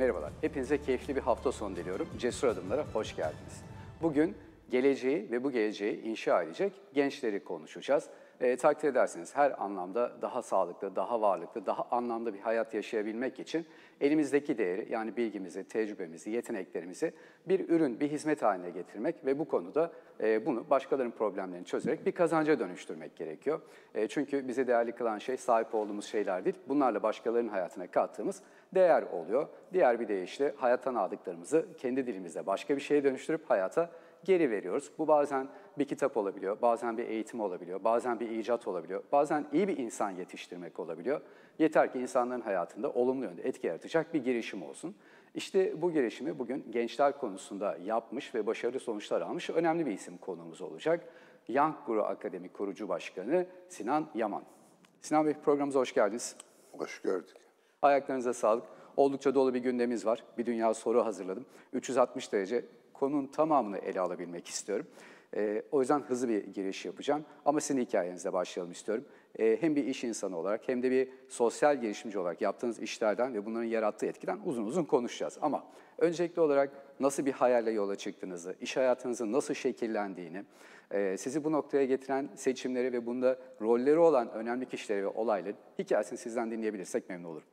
Merhabalar, hepinize keyifli bir hafta sonu diliyorum. Cesur Adımlar'a hoş geldiniz. Bugün geleceği ve bu geleceği inşa edecek gençleri konuşacağız. Takdir ederseniz her anlamda daha sağlıklı, daha varlıklı, daha anlamlı bir hayat yaşayabilmek için elimizdeki değeri, yani bilgimizi, tecrübemizi, yeteneklerimizi bir ürün, bir hizmet haline getirmek ve bu konuda bunu başkalarının problemlerini çözerek bir kazanca dönüştürmek gerekiyor. Çünkü bizi değerli kılan şey sahip olduğumuz şeyler değil, bunlarla başkalarının hayatına kattığımız değer oluyor. Diğer bir deyişle hayattan aldıklarımızı kendi dilimizde başka bir şeye dönüştürüp hayata geri veriyoruz. Bu bazen bir kitap olabiliyor, bazen bir eğitim olabiliyor, bazen bir icat olabiliyor, bazen iyi bir insan yetiştirmek olabiliyor. Yeter ki insanların hayatında olumlu yönde etki yaratacak bir girişim olsun. İşte bu girişimi bugün gençler konusunda yapmış ve başarılı sonuçlar almış önemli bir isim konuğumuz olacak. Young Guru Akademi kurucu başkanı Sinan Yaman. Sinan Bey, programımıza hoş geldiniz. Hoş gördük. Ayaklarınıza sağlık. Oldukça dolu bir gündemimiz var. Bir dünya soru hazırladım. 360 derece konunun tamamını ele alabilmek istiyorum. O yüzden hızlı bir giriş yapacağım. Ama sizin hikayenizle başlayalım istiyorum. Hem bir iş insanı olarak hem de bir sosyal girişimci olarak yaptığınız işlerden ve bunların yarattığı etkiden uzun uzun konuşacağız. Ama öncelikli olarak nasıl bir hayalle yola çıktığınızı, iş hayatınızın nasıl şekillendiğini, sizi bu noktaya getiren seçimleri ve bunda rolleri olan önemli kişileri ve olayları hikayesini sizden dinleyebilirsek memnun olurum.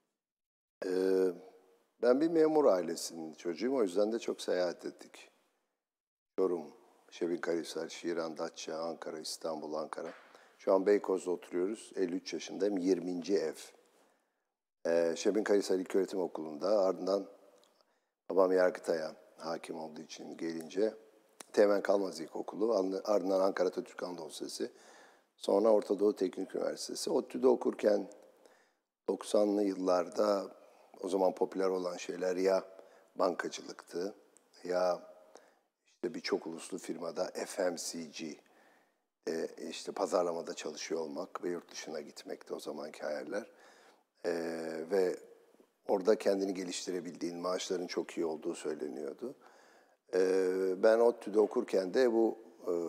Ben bir memur ailesinin çocuğuyum. O yüzden de çok seyahat ettik. Çorum, Şebinkarahisar, Şiran, Datça, Ankara, İstanbul, Ankara. Şu an Beykoz'da oturuyoruz. 53 yaşındayım. 20. ev. Şebinkarahisar İlköğretim Okulu'nda. Ardından babam Yargıtay'a hakim olduğu için gelince Teğmen Kalmaz İlkokulu. Ardından Ankara Atatürk Anadolu Lisesi. Sonra Orta Doğu Teknik Üniversitesi. ODTÜ'de okurken 90'lı yıllarda o zaman popüler olan şeyler ya bankacılıktı ya işte bir çok uluslu firmada FMCG, işte pazarlamada çalışıyor olmak ve yurt dışına gitmekti o zamanki hayaller. Ve orada kendini geliştirebildiğin, maaşların çok iyi olduğu söyleniyordu. Ben ODTÜ'de okurken de bu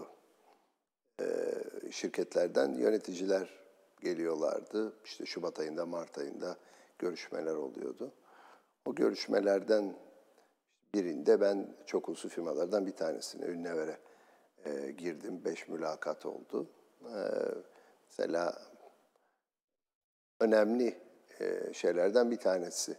şirketlerden yöneticiler geliyorlardı. İşte Şubat ayında, Mart ayında görüşmeler oluyordu. O görüşmelerden birinde ben çok uluslu firmalardan bir tanesine, Ünlever'e girdim. 5 mülakat oldu. Mesela önemli şeylerden bir tanesi,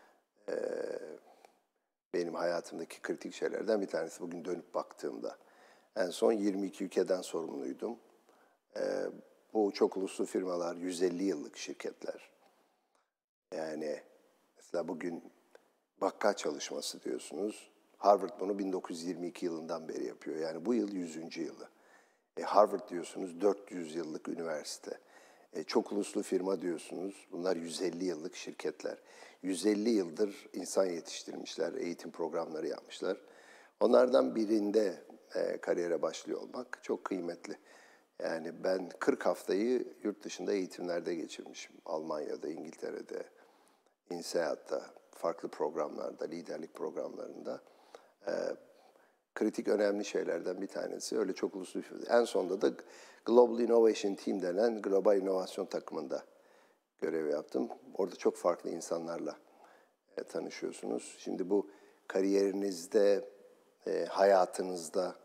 benim hayatımdaki kritik şeylerden bir tanesi bugün dönüp baktığımda. En son 22 ülkeden sorumluydum. Bu çok uluslu firmalar 150 yıllık şirketler. Yani mesela bugün vaka çalışması diyorsunuz. Harvard bunu 1922 yılından beri yapıyor. Yani bu yıl 100. yılı. Harvard diyorsunuz 400 yıllık üniversite. Çok uluslu firma diyorsunuz. Bunlar 150 yıllık şirketler. 150 yıldır insan yetiştirmişler, eğitim programları yapmışlar. Onlardan birinde kariyere başlıyor olmak çok kıymetli. Yani ben 40 haftayı yurt dışında eğitimlerde geçirmişim. Almanya'da, İngiltere'de, İNSEAD'da, farklı programlarda, liderlik programlarında. Kritik önemli şeylerden bir tanesi. Öyle çok uluslu bir firma. En sonunda da Global Innovation Team denen global inovasyon takımında görev yaptım. Orada çok farklı insanlarla tanışıyorsunuz. Şimdi bu kariyerinizde, hayatınızda,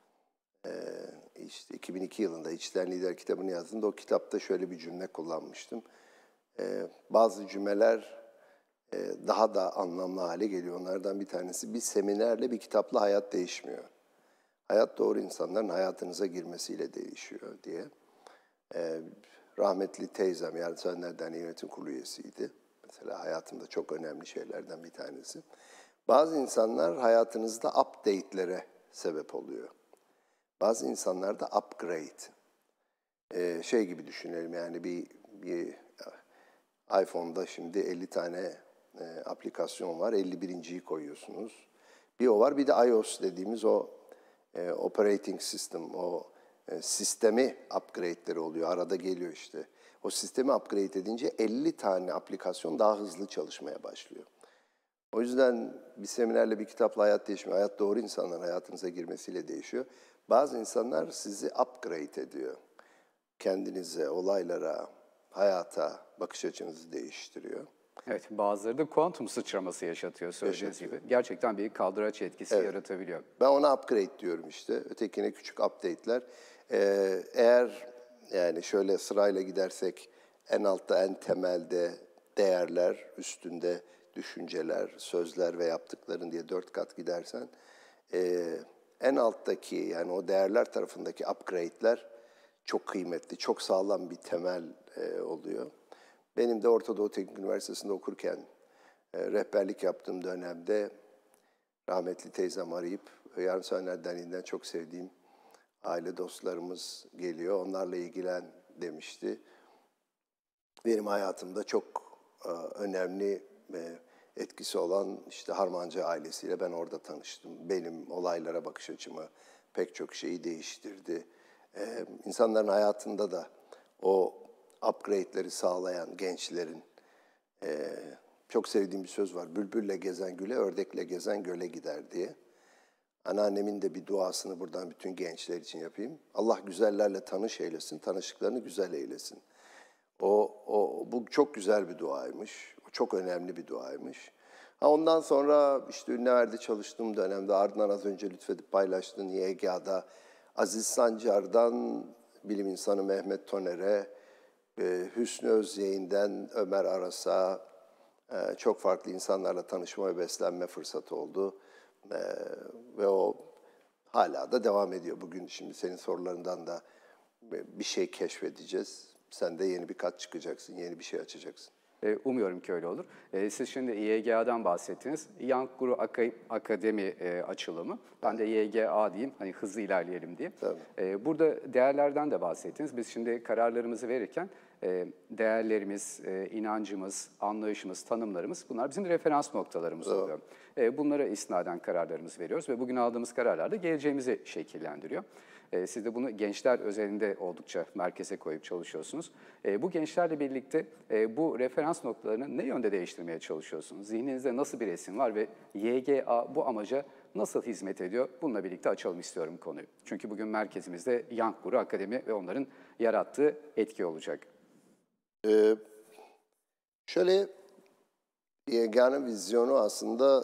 işte 2002 yılında İçten Lider kitabını yazdığımda o kitapta şöyle bir cümle kullanmıştım. Bazı cümleler daha da anlamlı hale geliyor. Onlardan bir tanesi, bir seminerle, bir kitapla hayat değişmiyor. Hayat doğru insanların hayatınıza girmesiyle değişiyor diye. Rahmetli teyzem, Yardımsever Derneği Yönetim Kurulu üyesiydi. Mesela hayatımda çok önemli şeylerden bir tanesi. Bazı insanlar hayatınızda update'lere sebep oluyor. Bazı insanlar da upgrade. Şey gibi düşünelim, yani bir iPhone'da şimdi 50 tane aplikasyon var. 51.yi koyuyorsunuz. Bir o var, bir de iOS dediğimiz o operating system, o sistemi upgrade'leri oluyor. Arada geliyor işte. O sistemi upgrade edince 50 tane aplikasyon daha hızlı çalışmaya başlıyor. O yüzden bir seminerle, bir kitapla hayat değişmiyor. Hayat doğru insanların hayatınıza girmesiyle değişiyor. Bazı insanlar sizi upgrade ediyor. Kendinize, olaylara, hayata bakış açınızı değiştiriyor. Evet, bazıları da kuantum sıçraması yaşatıyor söylediğiniz gibi. Gerçekten bir kaldıraç etkisi yaratabiliyor. Ben ona upgrade diyorum işte. Ötekine küçük update'ler. Eğer yani şöyle sırayla gidersek en altta en temelde değerler, üstünde düşünceler, sözler ve yaptıkların diye 4 kat gidersen en alttaki yani o değerler tarafındaki upgrade'ler çok kıymetli, çok sağlam bir temel oluyor. Benim de Orta Doğu Teknik Üniversitesi'nde okurken rehberlik yaptığım dönemde rahmetli teyzem arayıp Yarın Söner Derneği'nden çok sevdiğim aile dostlarımız geliyor. Onlarla ilgilen demişti. Benim hayatımda çok önemli etkisi olan işte Harmancı ailesiyle ben orada tanıştım. Benim olaylara bakış açımı pek çok şeyi değiştirdi. İnsanların hayatında da o upgrade'leri sağlayan gençlerin çok sevdiğim bir söz var. Bülbülle gezen güle, ördekle gezen göle gider diye. Anneannemin de bir duasını buradan bütün gençler için yapayım. Allah güzellerle tanış eylesin, tanışıklarını güzel eylesin. Bu çok güzel bir duaymış. O çok önemli bir duaymış. Ondan sonra işte Ünlüver'de çalıştığım dönemde ardından az önce lütfedip paylaştığın YGA'da Aziz Sancar'dan bilim insanı Mehmet Toner'e, Hüsnü Özyeğin'den Ömer Aras'a çok farklı insanlarla tanışma ve beslenme fırsatı oldu. Ve o hala da devam ediyor. Bugün şimdi senin sorularından da bir şey keşfedeceğiz. Sen de yeni bir kat çıkacaksın, yeni bir şey açacaksın. Umuyorum ki öyle olur. Siz şimdi YGA'dan bahsettiniz. Young Guru Akademi açılımı. Ben de YGA diyeyim, hani hızlı ilerleyelim diye. Burada değerlerden de bahsettiniz. Biz şimdi kararlarımızı verirken değerlerimiz, inancımız, anlayışımız, tanımlarımız bunlar bizim referans noktalarımız oluyor. Bunlara isnaden kararlarımızı veriyoruz ve bugün aldığımız kararlar da geleceğimizi şekillendiriyor. Siz de bunu gençler özelinde oldukça merkeze koyup çalışıyorsunuz. Bu gençlerle birlikte bu referans noktalarını ne yönde değiştirmeye çalışıyorsunuz? Zihninizde nasıl bir resim var ve YGA bu amaca nasıl hizmet ediyor? Bununla birlikte açalım istiyorum konuyu. Çünkü bugün merkezimizde Young Guru Akademi ve onların yarattığı etki olacak. Şöyle YGA'nın vizyonu aslında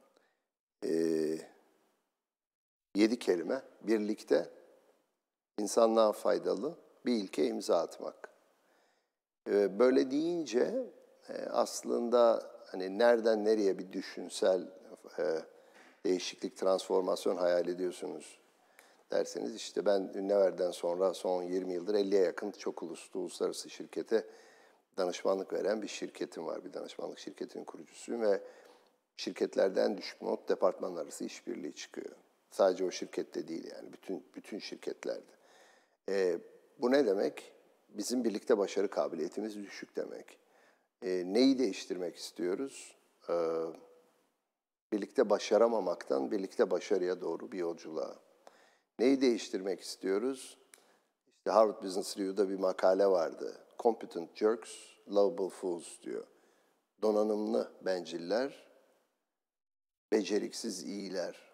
7 kelime. Birlikte, insanlığa faydalı bir ilke imza atmak. Böyle deyince aslında hani nereden nereye bir düşünsel değişiklik, transformasyon hayal ediyorsunuz derseniz işte ben Ünlüver'den sonra son 20 yıldır 50'ye yakın çok uluslu uluslararası şirkete danışmanlık veren bir şirketim var. Bir danışmanlık şirketinin kurucusuyum ve şirketlerden düşük not departmanlar arası işbirliği çıkıyor. Sadece o şirkette değil yani bütün şirketlerde. Bu ne demek? Bizim birlikte başarı kabiliyetimiz düşük demek. Neyi değiştirmek istiyoruz? Birlikte başaramamaktan birlikte başarıya doğru bir yolculuğa. Neyi değiştirmek istiyoruz? İşte Harvard Business Review'da bir makale vardı. Competent Jerks, Lovable Fools diyor. Donanımlı benciller, beceriksiz iyiler.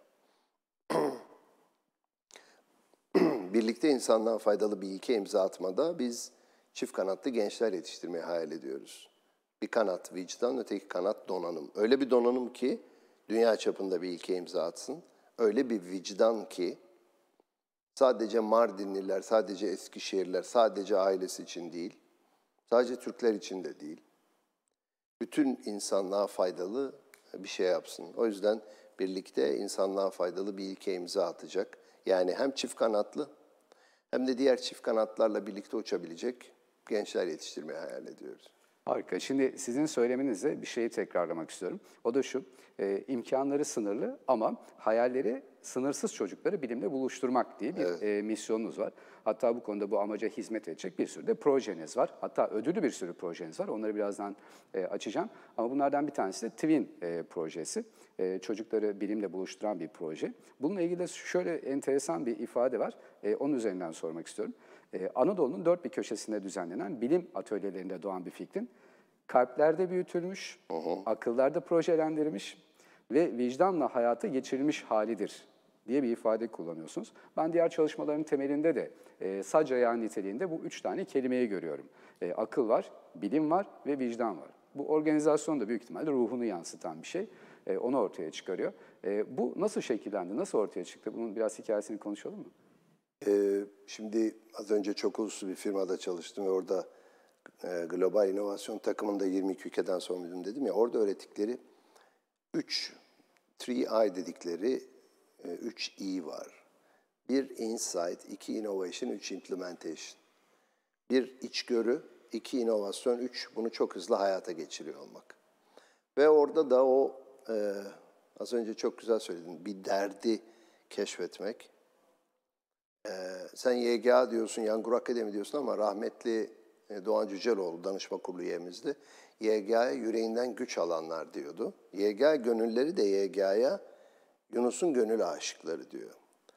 Birlikte insanlığa faydalı bir ilke imza atmada biz çift kanatlı gençler yetiştirmeyi hayal ediyoruz. Bir kanat vicdan, öteki kanat donanım. Öyle bir donanım ki dünya çapında bir ilke imza atsın. Öyle bir vicdan ki sadece Mardinliler, sadece Eskişehirliler, sadece ailesi için değil, sadece Türkler için de değil, bütün insanlığa faydalı bir şey yapsın. O yüzden birlikte insanlığa faydalı bir ilke imza atacak. Yani hem çift kanatlı hem de diğer çift kanatlarla birlikte uçabilecek gençler yetiştirmeyi hayal ediyoruz. Harika. Şimdi sizin söyleminizle bir şeyi tekrarlamak istiyorum. O da şu, imkanları sınırlı ama hayalleri sınırsız çocukları bilimle buluşturmak diye bir misyonunuz var. Hatta bu konuda bu amaca hizmet edecek bir sürü de projeniz var. Hatta ödüllü bir sürü projeniz var. Onları birazdan açacağım. Ama bunlardan bir tanesi de Twin projesi. Çocukları bilimle buluşturan bir proje. Bununla ilgili de şöyle enteresan bir ifade var. Onun üzerinden sormak istiyorum. Anadolu'nun dört bir köşesinde düzenlenen bilim atölyelerinde doğan bir fikrin kalplerde büyütülmüş, akıllarda projelendirilmiş ve vicdanla hayata geçirilmiş halidir diye bir ifade kullanıyorsunuz. Ben diğer çalışmaların temelinde de sac ayağı niteliğinde bu üç tane kelimeyi görüyorum. Akıl var, bilim var ve vicdan var. Bu organizasyon da büyük ihtimalle ruhunu yansıtan bir şey. Onu ortaya çıkarıyor. Bu nasıl şekillendi, nasıl ortaya çıktı? Bunun biraz hikayesini konuşalım mı? Şimdi az önce çok uluslu bir firmada çalıştım ve orada global inovasyon takımında 22 ülkeden sorumluydum dedim ya. Orada öğrettikleri 3I dedikleri 3 E var. 1 insight, 2 innovation, 3 implementation. 1 içgörü, 2 inovasyon, 3 bunu çok hızlı hayata geçiriyor olmak. Ve orada da o az önce çok güzel söyledin, bir derdi keşfetmek. Sen YGA diyorsun, Yangur Akademi diyorsun ama rahmetli Doğan Cüceloğlu danışma kurulu üyemizdi. YGA'ya yüreğinden güç alanlar diyordu. YGA gönülleri de YGA'ya Yunus'un gönül aşıkları diyor.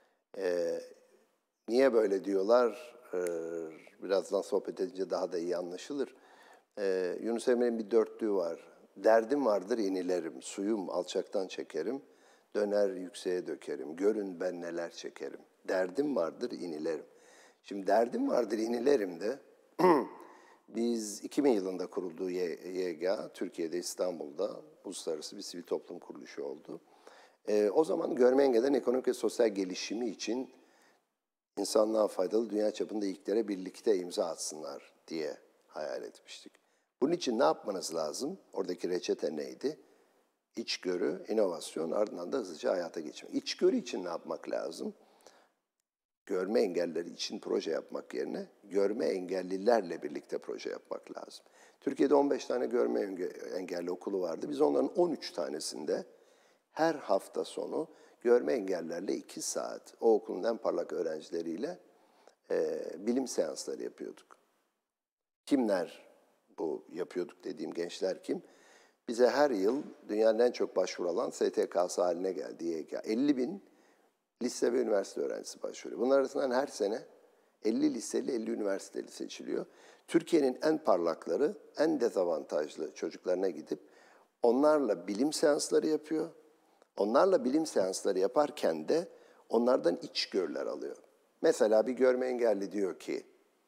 Niye böyle diyorlar? Birazdan sohbet edince daha da iyi anlaşılır. Yunus Emre'nin bir dörtlüğü var. Derdim vardır inilerim, suyum alçaktan çekerim, döner yükseğe dökerim, görün ben neler çekerim. Derdim vardır inilerim. Şimdi derdim vardır inilerim de biz 2000 yılında kurulduğu YGA, Türkiye'de İstanbul'da uluslararası bir sivil toplum kuruluşu oldu. O zaman görme engellilerin ekonomik ve sosyal gelişimi için insanlığa faydalı dünya çapında ilklere birlikte imza atsınlar diye hayal etmiştik. Bunun için ne yapmanız lazım? Oradaki reçete neydi? İçgörü, inovasyon, ardından da hızlıca hayata geçmek. İçgörü için ne yapmak lazım? Görme engellileri için proje yapmak yerine görme engellilerle birlikte proje yapmak lazım. Türkiye'de 15 tane görme engelli okulu vardı. Biz onların 13 tanesinde her hafta sonu görme engellilerle 2 saat o okulun en parlak öğrencileriyle bilim seansları yapıyorduk. Kimler bu yapıyorduk dediğim gençler kim? Bize her yıl dünyanın en çok başvuru alan STK'sı haline geldi YGA. 50 bin lise ve üniversite öğrencisi başvuruyor. Bunlar arasından her sene 50 liseli, 50 üniversiteli seçiliyor. Türkiye'nin en parlakları, en dezavantajlı çocuklarına gidip onlarla bilim seansları yapıyor. Onlarla bilim seansları yaparken de onlardan içgörüler alıyor. Mesela bir görme engelli diyor ki,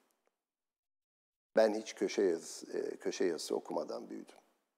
ben hiç köşe yazısı okumadan büyüdüm.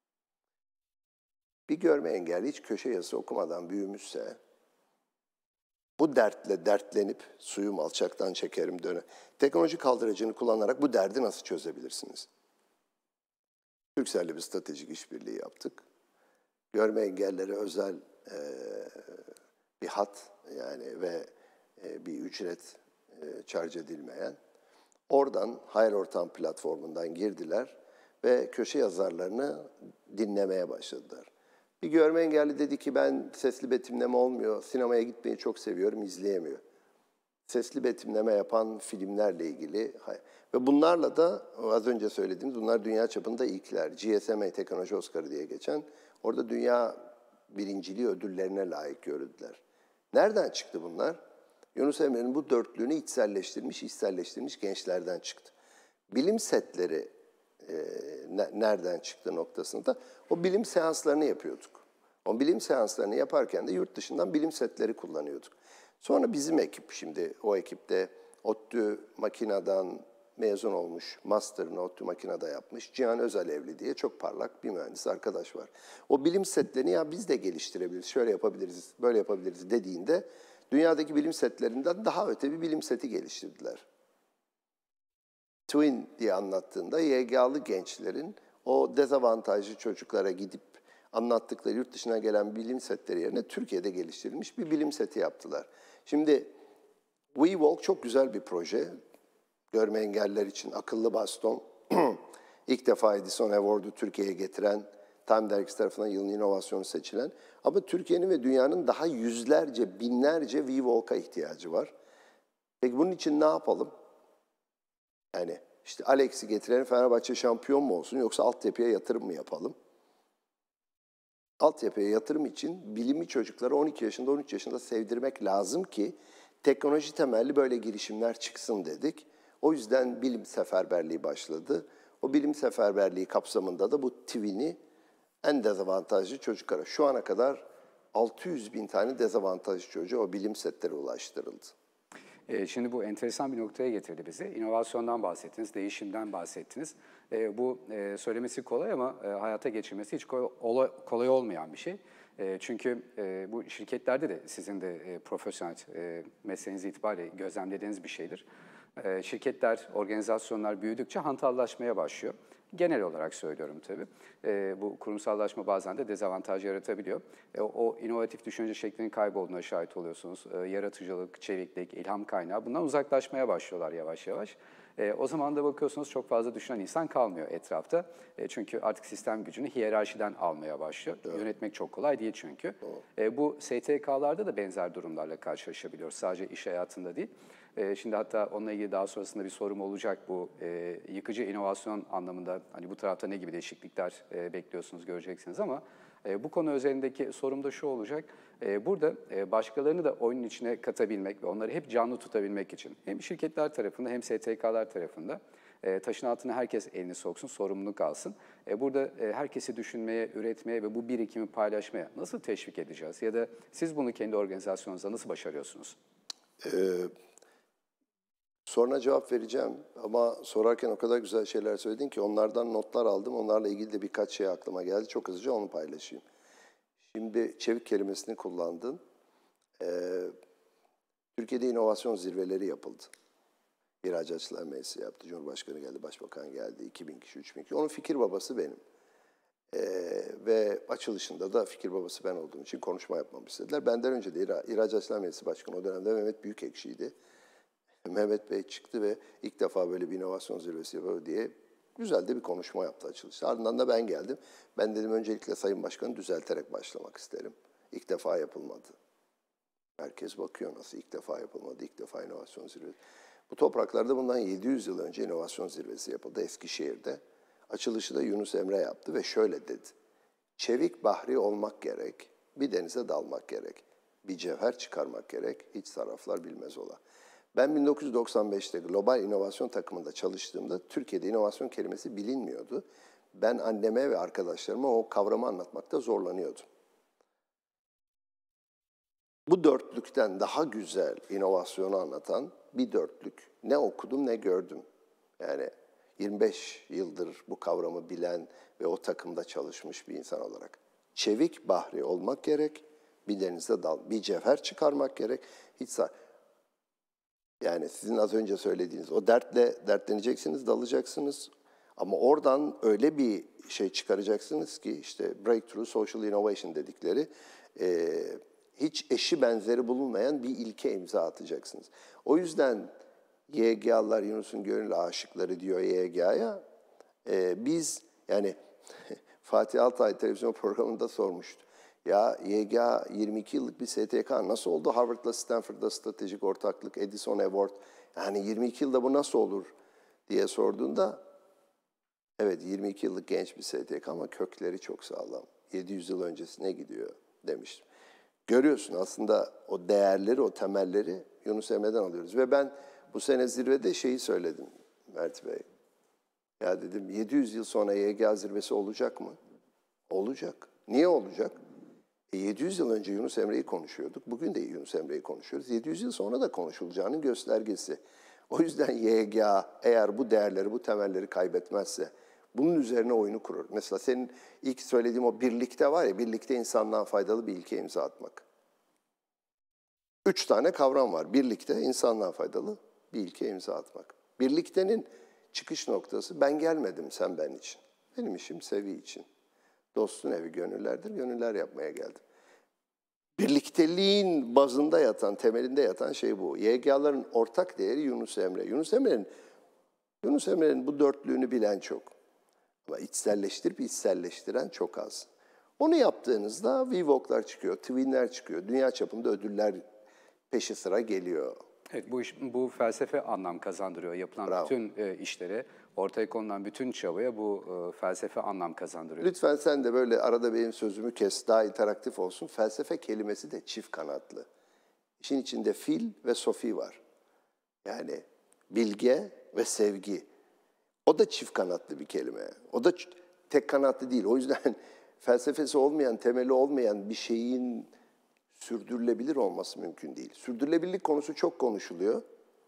Bir görme engelli hiç köşe yazısı okumadan büyümüşse, bu dertle dertlenip suyum alçaktan çekerim döne. Teknoloji kaldırıcını kullanarak bu derdi nasıl çözebilirsiniz? Turkcell'le bir stratejik işbirliği yaptık. Görme engellilere özel bir hat yani ve bir ücret charge edilmeyen. Oradan Hayal Ortam platformundan girdiler ve köşe yazarlarını dinlemeye başladılar. Bir görme engelli dedi ki ben sesli betimleme olmuyor, sinemaya gitmeyi çok seviyorum, izleyemiyor. Sesli betimleme yapan filmlerle ilgili ve bunlarla da az önce söylediğimiz bunlar dünya çapında ilkler. GSMA Teknoloji Oscar'ı diye geçen orada dünya birinciliği ödüllerine layık görüldüler. Nereden çıktı bunlar? Yunus Emre'nin bu dörtlüğünü içselleştirmiş gençlerden çıktı. Bilim setleri nereden çıktı noktasında o bilim seanslarını yapıyorduk. O bilim seanslarını yaparken de yurt dışından bilim setleri kullanıyorduk. Sonra bizim ekip şimdi o ekipte ODTÜ Makina'dan mezun olmuş, master'ını ODTÜ Makina'da yapmış Cihan Özalevli diye çok parlak bir mühendis arkadaş var. O bilim setlerini ya biz de geliştirebiliriz, şöyle yapabiliriz, böyle yapabiliriz dediğinde dünyadaki bilim setlerinden daha öte bir bilim seti geliştirdiler. Twin diye anlattığında YGA'lı gençlerin o dezavantajlı çocuklara gidip anlattıkları yurt dışına gelen bilim setleri yerine Türkiye'de geliştirilmiş bir bilim seti yaptılar. Şimdi WeWalk çok güzel bir proje. Görme engelliler için akıllı baston. İlk defa Edison Award'u Türkiye'ye getiren, Time Dergisi tarafından yılın inovasyonu seçilen. Ama Türkiye'nin ve dünyanın daha yüzlerce, binlerce WeWalk'a ihtiyacı var. Peki bunun için ne yapalım? Yani işte Alex'i getirelim, Fenerbahçe şampiyon mu olsun yoksa altyapıya yatırım mı yapalım? Altyapıya yatırım için bilimi çocuklara 12 yaşında, 13 yaşında sevdirmek lazım ki teknoloji temelli böyle girişimler çıksın dedik. O yüzden bilim seferberliği başladı. O bilim seferberliği kapsamında da bu Twin'i en dezavantajlı çocuklara şu ana kadar 600 bin tane dezavantajlı çocuğa o bilim setleri ulaştırıldı. Şimdi bu enteresan bir noktaya getirdi bizi. İnovasyondan bahsettiniz, değişimden bahsettiniz. Bu söylemesi kolay ama hayata geçirmesi hiç kolay olmayan bir şey. Çünkü bu şirketlerde de sizin de profesyonel mesleğiniz itibariyle gözlemlediğiniz bir şeydir. Şirketler, organizasyonlar büyüdükçe hantallaşmaya başlıyor. Genel olarak söylüyorum tabii. Bu kurumsallaşma bazen de dezavantaj yaratabiliyor. O inovatif düşünce şeklinin kaybolduğuna şahit oluyorsunuz. Yaratıcılık, çeviklik, ilham kaynağı bundan uzaklaşmaya başlıyorlar yavaş yavaş. O zaman da bakıyorsunuz çok fazla düşünen insan kalmıyor etrafta. Çünkü artık sistem gücünü hiyerarşiden almaya başlıyor. Evet. Yönetmek çok kolay değil çünkü. Bu STK'larda da benzer durumlarla karşılaşabiliyoruz. Sadece iş hayatında değil. Şimdi hatta onunla ilgili daha sonrasında bir sorum olacak bu yıkıcı inovasyon anlamında. Hani bu tarafta ne gibi değişiklikler bekliyorsunuz, göreceksiniz ama bu konu üzerindeki sorum da şu olacak. Burada başkalarını da oyunun içine katabilmek ve onları hep canlı tutabilmek için hem şirketler tarafında hem STK'lar tarafında taşın altına herkes elini soksun, sorumluluk alsın. Burada herkesi düşünmeye, üretmeye ve bu birikimi paylaşmaya nasıl teşvik edeceğiz? Ya da siz bunu kendi organizasyonunuzda nasıl başarıyorsunuz? Soruna cevap vereceğim ama sorarken o kadar güzel şeyler söyledin ki onlardan notlar aldım. Onlarla ilgili de birkaç şey aklıma geldi. Çok hızlıca onu paylaşayım. Şimdi çevik kelimesini kullandın. Türkiye'de inovasyon zirveleri yapıldı. İhracatçılar Meclisi yaptı. Cumhurbaşkanı geldi, Başbakan geldi. 2000 kişi, 3000 kişi. Onun fikir babası benim. Ve açılışında da fikir babası ben olduğum için konuşma yapmamı istediler. Benden önce de İhracatçılar Meclisi Başkanı o dönemde Mehmet Büyükekşi'ydi. Mehmet Bey çıktı ve ilk defa böyle bir inovasyon zirvesi yapıyor diye güzel de bir konuşma yaptı açılışta. Ardından da ben geldim. Ben dedim öncelikle Sayın Başkan'ı düzelterek başlamak isterim. İlk defa yapılmadı. Herkes bakıyor nasıl ilk defa yapılmadı, ilk defa inovasyon zirvesi. Bu topraklarda bundan 700 yıl önce inovasyon zirvesi yapıldı Eskişehir'de. Açılışı da Yunus Emre yaptı ve şöyle dedi. Çevik bahri olmak gerek, bir denize dalmak gerek, bir cevher çıkarmak gerek, hiç taraflar bilmez ola. Ben 1995'te Global İnovasyon takımında çalıştığımda Türkiye'de inovasyon kelimesi bilinmiyordu. Ben anneme ve arkadaşlarıma o kavramı anlatmakta zorlanıyordum. Bu dörtlükten daha güzel inovasyonu anlatan bir dörtlük ne okudum ne gördüm. Yani 25 yıldır bu kavramı bilen ve o takımda çalışmış bir insan olarak. Çevik bahri olmak gerek, bir denizde bir cevher çıkarmak gerek. Yani sizin az önce söylediğiniz o dertle dertleneceksiniz, dalacaksınız. Ama oradan öyle bir şey çıkaracaksınız ki işte breakthrough social innovation dedikleri hiç eşi benzeri bulunmayan bir ilke imza atacaksınız. O yüzden YGA'lar Yunus'un gönül aşıkları diyor YGA'ya. Biz yani Fatih Altay televizyon programında sormuştu. Ya YGA 22 yıllık bir STK nasıl oldu? Harvard'la Stanford'da stratejik ortaklık, Edison Award. Yani 22 yılda bu nasıl olur diye sorduğunda evet 22 yıllık genç bir STK ama kökleri çok sağlam. 700 yıl öncesine gidiyor demiştim. Görüyorsun aslında o değerleri, o temelleri Yunus Emre'den alıyoruz. Ve ben bu sene zirvede şeyi söyledim Mert Bey. Ya dedim 700 yıl sonra YGA zirvesi olacak mı? Olacak. Niye olacak? 700 yıl önce Yunus Emre'yi konuşuyorduk. Bugün de Yunus Emre'yi konuşuyoruz. 700 yıl sonra da konuşulacağının göstergesi. O yüzden YGA eğer bu değerleri, bu temelleri kaybetmezse bunun üzerine oyunu kurur. Mesela senin ilk söylediğin o birlikte var ya, birlikte insanlığa faydalı bir ilke imza atmak. 3 tane kavram var. Birlikte insanlığa faydalı bir ilke imza atmak. Birliktenin çıkış noktası ben gelmedim sen ben için. Benim işim sevi için. Dostun evi gönüllerdir, gönüller yapmaya geldim. Birlikteliğin bazında yatan, temelinde yatan şey bu. YGA'ların ortak değeri Yunus Emre. Yunus Emre'nin bu dörtlüğünü bilen çok. Ama içselleştirip içselleştiren çok az. Onu yaptığınızda VWalk'lar çıkıyor, Twin'ler çıkıyor. Dünya çapında ödüller peşi sıra geliyor. Evet, bu felsefe anlam kazandırıyor. Yapılan Bravo. bütün işlere, ortaya konulan bütün çabaya bu felsefe anlam kazandırıyor. Lütfen sen de böyle arada benim sözümü kes, daha interaktif olsun. Felsefe kelimesi de çift kanatlı. İşin içinde fil ve sofi var. Yani bilge ve sevgi. O da çift kanatlı bir kelime. O da tek kanatlı değil. O yüzden felsefesi olmayan, temeli olmayan bir şeyin sürdürülebilir olması mümkün değil. Sürdürülebilirlik konusu çok konuşuluyor.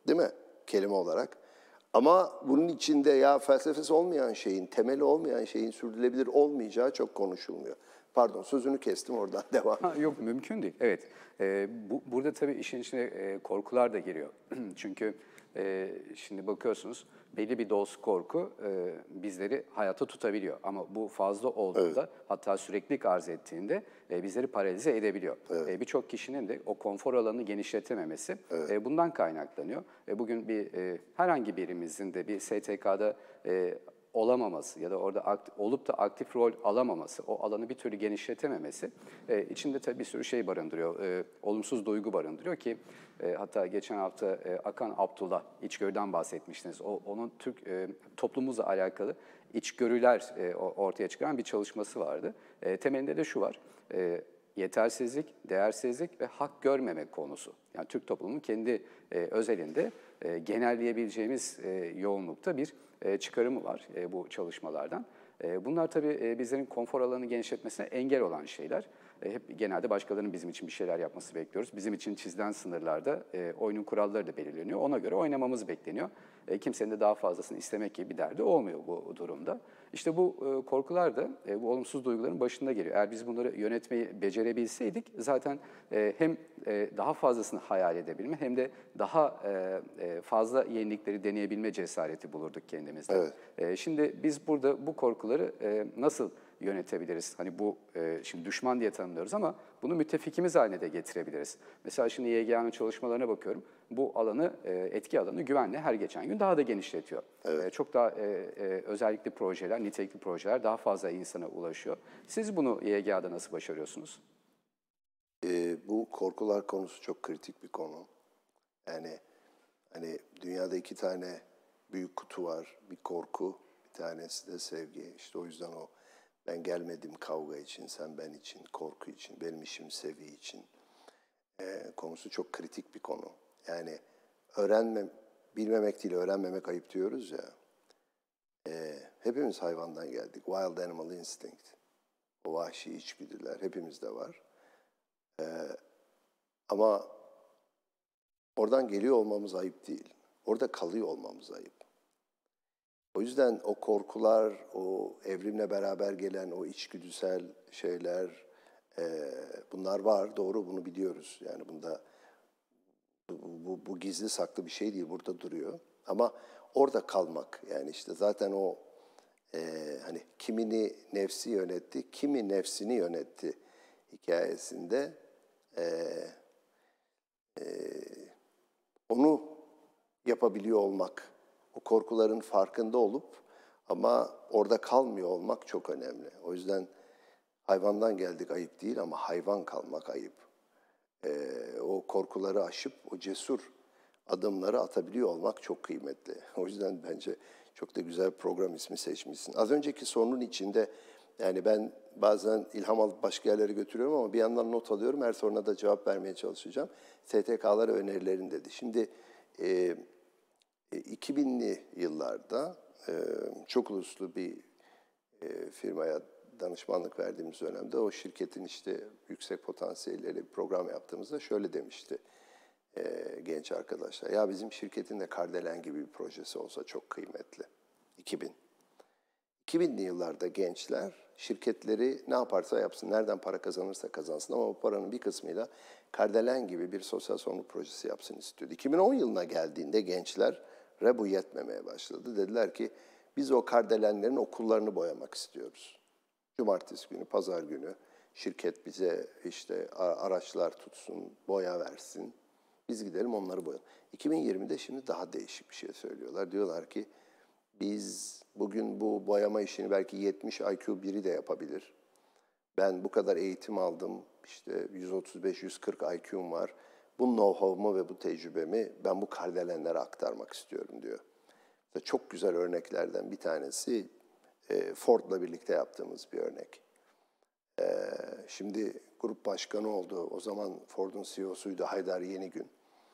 değil mi? Kelime olarak. Ama bunun içinde ya felsefesi olmayan şeyin, temeli olmayan şeyin sürdürülebilir olmayacağı çok konuşulmuyor. Pardon, sözünü kestim, oradan devam. Ha, yok mümkün değil. Evet. Burada tabii işin içine korkular da giriyor. Çünkü şimdi bakıyorsunuz belli bir doz korku bizleri hayatta tutabiliyor. Ama bu fazla olduğunda hatta süreklilik arz ettiğinde bizleri paralize edebiliyor. Birçok kişinin de o konfor alanını genişletememesi bundan kaynaklanıyor. Bugün herhangi birimizin de bir STK'da olamaması ya da orada olup da aktif rol alamaması, o alanı bir türlü genişletememesi içinde tabii bir sürü şey barındırıyor, olumsuz duygu barındırıyor ki hatta geçen hafta Akan Abdullah içgörüden bahsetmiştiniz. Onun Türk toplumumuzla alakalı içgörüler ortaya çıkaran bir çalışması vardı. Temelinde de şu var. Yetersizlik, değersizlik ve hak görmemek konusu. Yani Türk toplumunun kendi özelinde genelleyebileceğimiz yoğunlukta bir çıkarımı var bu çalışmalardan. Bunlar tabii bizlerin konfor alanını genişletmesine engel olan şeyler. Hep genelde başkalarının bizim için bir şeyler yapması bekliyoruz. Bizim için çizilen sınırlarda oyunun kuralları da belirleniyor. Ona göre oynamamız bekleniyor. Kimsenin de daha fazlasını istemek gibi bir derdi olmuyor bu durumda. İşte bu korkular da bu olumsuz duyguların başında geliyor. Eğer biz bunları yönetmeyi becerebilseydik zaten hem daha fazlasını hayal edebilme hem de daha fazla yenilikleri deneyebilme cesareti bulurduk kendimizde. Evet. Şimdi biz burada bu korkuları nasıl yönetebiliriz? Hani şimdi düşman diye tanımlıyoruz ama bunu müttefikimiz haline de getirebiliriz. Mesela şimdi YGA'nın çalışmalarına bakıyorum. Bu alanı, etki alanı güvenle her geçen gün daha da genişletiyor. Çok daha özellikle projeler, nitelikli projeler daha fazla insana ulaşıyor. Siz bunu YGA'da nasıl başarıyorsunuz? Bu korkular konusu çok kritik bir konu. Yani hani dünyada iki tane büyük kutu var. Bir korku, bir tanesi de sevgi. İşte o yüzden ben gelmedim kavga için, sen ben için, korku için, benim işim sevgi için. Konusu çok kritik bir konu. Yani bilmemek değil, öğrenmemek ayıp diyoruz ya. Hepimiz hayvandan geldik. Wild animal instinct. O vahşi içgüdüler hepimizde var. Ama oradan geliyor olmamız ayıp değil. Orada kalıyor olmamız ayıp. O yüzden o korkular, o evrimle beraber gelen o içgüdüsel şeyler, bunlar var. Doğru, bunu biliyoruz. Yani bu gizli saklı bir şey değil, burada duruyor. Ama orada kalmak, yani işte zaten hani kimini nefsi yönetti, kimi nefsini yönetti hikayesinde onu yapabiliyor olmak, o korkuların farkında olup ama orada kalmıyor olmak çok önemli. O yüzden hayvandan geldik ayıp değil ama hayvan kalmak ayıp. O korkuları aşıp o cesur adımları atabiliyor olmak çok kıymetli. O yüzden bence çok da güzel program ismi seçmişsin. Az önceki sorunun içinde yani ben bazen ilham alıp başka yerlere götürüyorum ama bir yandan not alıyorum. Her soruna da cevap vermeye çalışacağım. STK'lara önerilerin dedi. Şimdi 2000'li yıllarda çok uluslu bir firmaya danışmanlık verdiğimiz dönemde o şirketin işte yüksek potansiyelleri bir program yaptığımızda şöyle demişti genç arkadaşlar. Ya bizim şirketin de Kardelen gibi bir projesi olsa çok kıymetli. 2000'li yıllarda gençler şirketleri ne yaparsa yapsın, nereden para kazanırsa kazansın ama o paranın bir kısmıyla Kardelen gibi bir sosyal sorumluluk projesi yapsın istiyordu. 2010 yılına geldiğinde gençlere bu yetmemeye başladı. Dediler ki biz o Kardelenlerin okullarını boyamak istiyoruz. Cumartesi günü, pazar günü şirket bize işte araçlar tutsun, boya versin. Biz gidelim onları boyayalım. 2020'de şimdi daha değişik bir şey söylüyorlar. Diyorlar ki biz bugün bu boyama işini belki 70 IQ biri de yapabilir. Ben bu kadar eğitim aldım, işte 135-140 IQ'm var. Bu know-how'umu ve bu tecrübemi ben bu kardelenlere aktarmak istiyorum diyor. Çok güzel örneklerden bir tanesi Ford'la birlikte yaptığımız bir örnek. Şimdi grup başkanı oldu. O zaman Ford'un CEO'suydu Haydar Yenigün.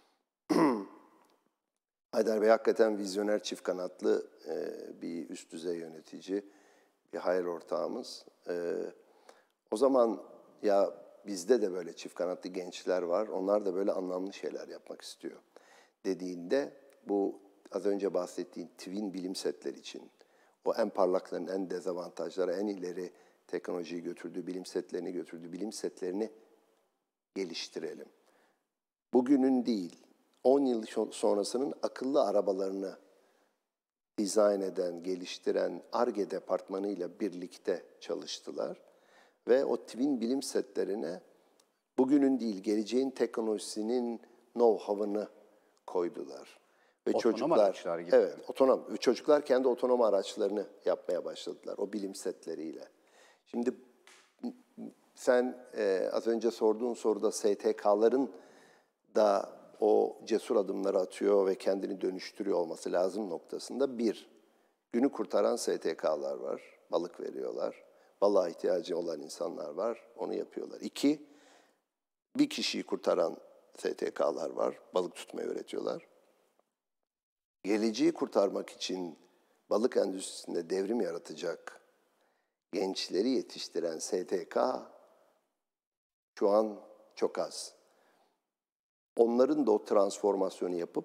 Haydar Bey hakikaten vizyoner, çift kanatlı bir üst düzey yönetici, bir hayır ortağımız. O zaman ya bizde de böyle çift kanatlı gençler var, onlar da böyle anlamlı şeyler yapmak istiyor dediğinde bu az önce bahsettiğim twin bilim setler için o en parlakların en dezavantajlara, en ileri teknolojiyi götürdüğü bilim setlerini bilim setlerini geliştirelim. Bugünün değil, 10 yıl sonrasının akıllı arabalarını dizayn eden, geliştiren Ar-Ge departmanıyla birlikte çalıştılar. Ve o twin bilim setlerine bugünün değil, geleceğin teknolojisinin know-how'ını koydular. Ve Otonom araçlar gibi. Evet, otonom. Çocuklar kendi otonom araçlarını yapmaya başladılar o bilim setleriyle. Şimdi sen az önce sorduğun soruda STK'ların da o cesur adımları atıyor ve kendini dönüştürüyor olması lazım noktasında günü kurtaran STK'lar var, balık veriyorlar. Balığa ihtiyacı olan insanlar var, onu yapıyorlar. 2, bir kişiyi kurtaran STK'lar var, balık tutmayı öğretiyorlar. Geleceği kurtarmak için balık endüstrisinde devrim yaratacak gençleri yetiştiren STK şu an çok az. Onların da o transformasyonu yapıp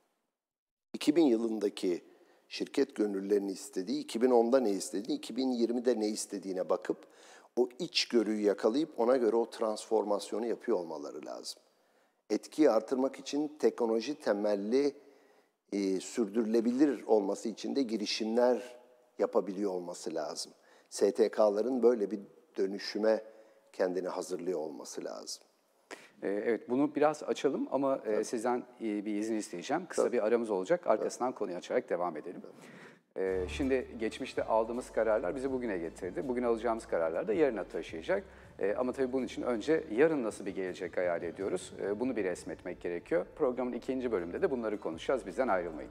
2000 yılındaki şirket gönüllerini istediği, 2010'da ne istediği, 2020'de ne istediğine bakıp o içgörüyü yakalayıp ona göre o transformasyonu yapıyor olmaları lazım. Etkiyi artırmak için teknoloji temelli sürdürülebilir olması için de girişimler yapabiliyor olması lazım. STK'ların böyle bir dönüşüme kendini hazırlıyor olması lazım. Evet, bunu biraz açalım ama sizden bir izin isteyeceğim. Kısa bir aramız olacak. Arkasından konuyu açarak devam edelim. Şimdi geçmişte aldığımız kararlar bizi bugüne getirdi. Bugün alacağımız kararlar da yarına taşıyacak. Ama tabii bunun için önce yarın nasıl bir gelecek hayal ediyoruz? Bunu bir resmetmek gerekiyor. Programın 2. bölümünde de bunları konuşacağız. Bizden ayrılmayın.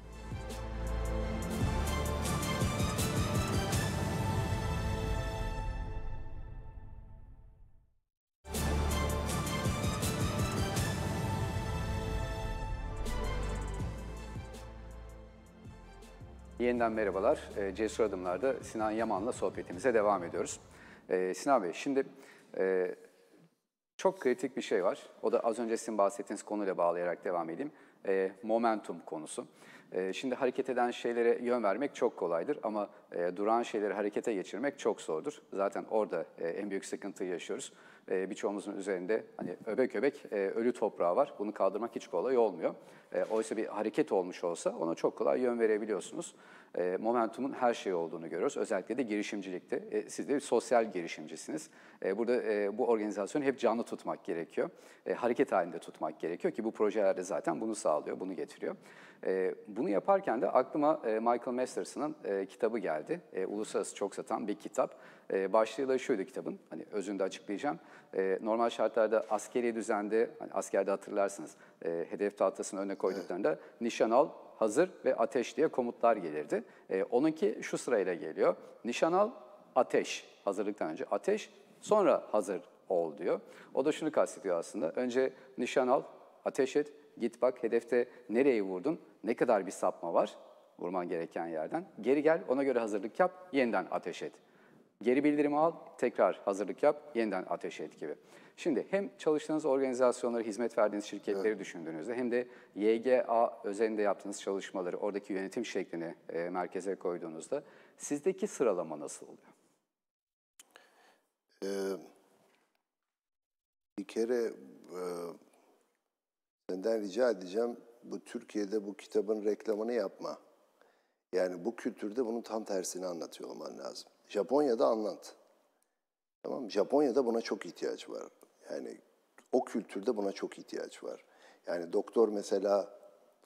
Yeniden merhabalar. Cesur Adımlar'da Sinan Yaman'la sohbetimize devam ediyoruz. Sinan Bey, şimdi çok kritik bir şey var. O da az önce sizin bahsettiğiniz konuyla bağlayarak devam edeyim. Momentum konusu. Şimdi hareket eden şeylere yön vermek çok kolaydır ama duran şeyleri harekete geçirmek çok zordur. Zaten orada en büyük sıkıntıyı yaşıyoruz. Birçoğumuzun üzerinde hani öbek öbek ölü toprağı var. Bunu kaldırmak hiç kolay olmuyor. Oysa bir hareket olmuş olsa ona çok kolay yön verebiliyorsunuz. Momentumun her şey olduğunu görüyoruz. Özellikle de girişimcilikte. Siz de bir sosyal girişimcisiniz. Burada bu organizasyonu hep canlı tutmak gerekiyor. Hareket halinde tutmak gerekiyor ki bu projelerde zaten bunu sağlıyor, bunu getiriyor. Bunu yaparken de aklıma Michael Masterson'ın kitabı geldi. Uluslararası çok satan bir kitap. Başlığı da şuydu kitabın, hani özünde açıklayacağım. Normal şartlarda askeri düzende, hani askerde hatırlarsınız, hedef tahtasının önüne koyduklarında nişan al, hazır ve ateş diye komutlar gelirdi. Onunki şu sırayla geliyor. Nişan al, ateş, hazırlıktan önce ateş, sonra hazır ol diyor. O da şunu kastediyor aslında. Önce nişan al, ateş et, git bak hedefte nereye vurdun, ne kadar bir sapma var vurman gereken yerden. Geri gel, ona göre hazırlık yap, yeniden ateş et. Geri bildirimi al, tekrar hazırlık yap, yeniden ateş et gibi. Şimdi hem çalıştığınız organizasyonları, hizmet verdiğiniz şirketleri düşündüğünüzde hem de YGA özelinde yaptığınız çalışmaları, oradaki yönetim şeklini merkeze koyduğunuzda sizdeki sıralama nasıl oluyor? Bir kere senden rica edeceğim, bu Türkiye'de bu kitabın reklamını yapma. Yani bu kültürde bunun tam tersini anlatıyor olman lazım. Japonya'da anlat. Tamam mı? Japonya'da buna çok ihtiyaç var. Yani o kültürde buna çok ihtiyaç var. Yani doktor mesela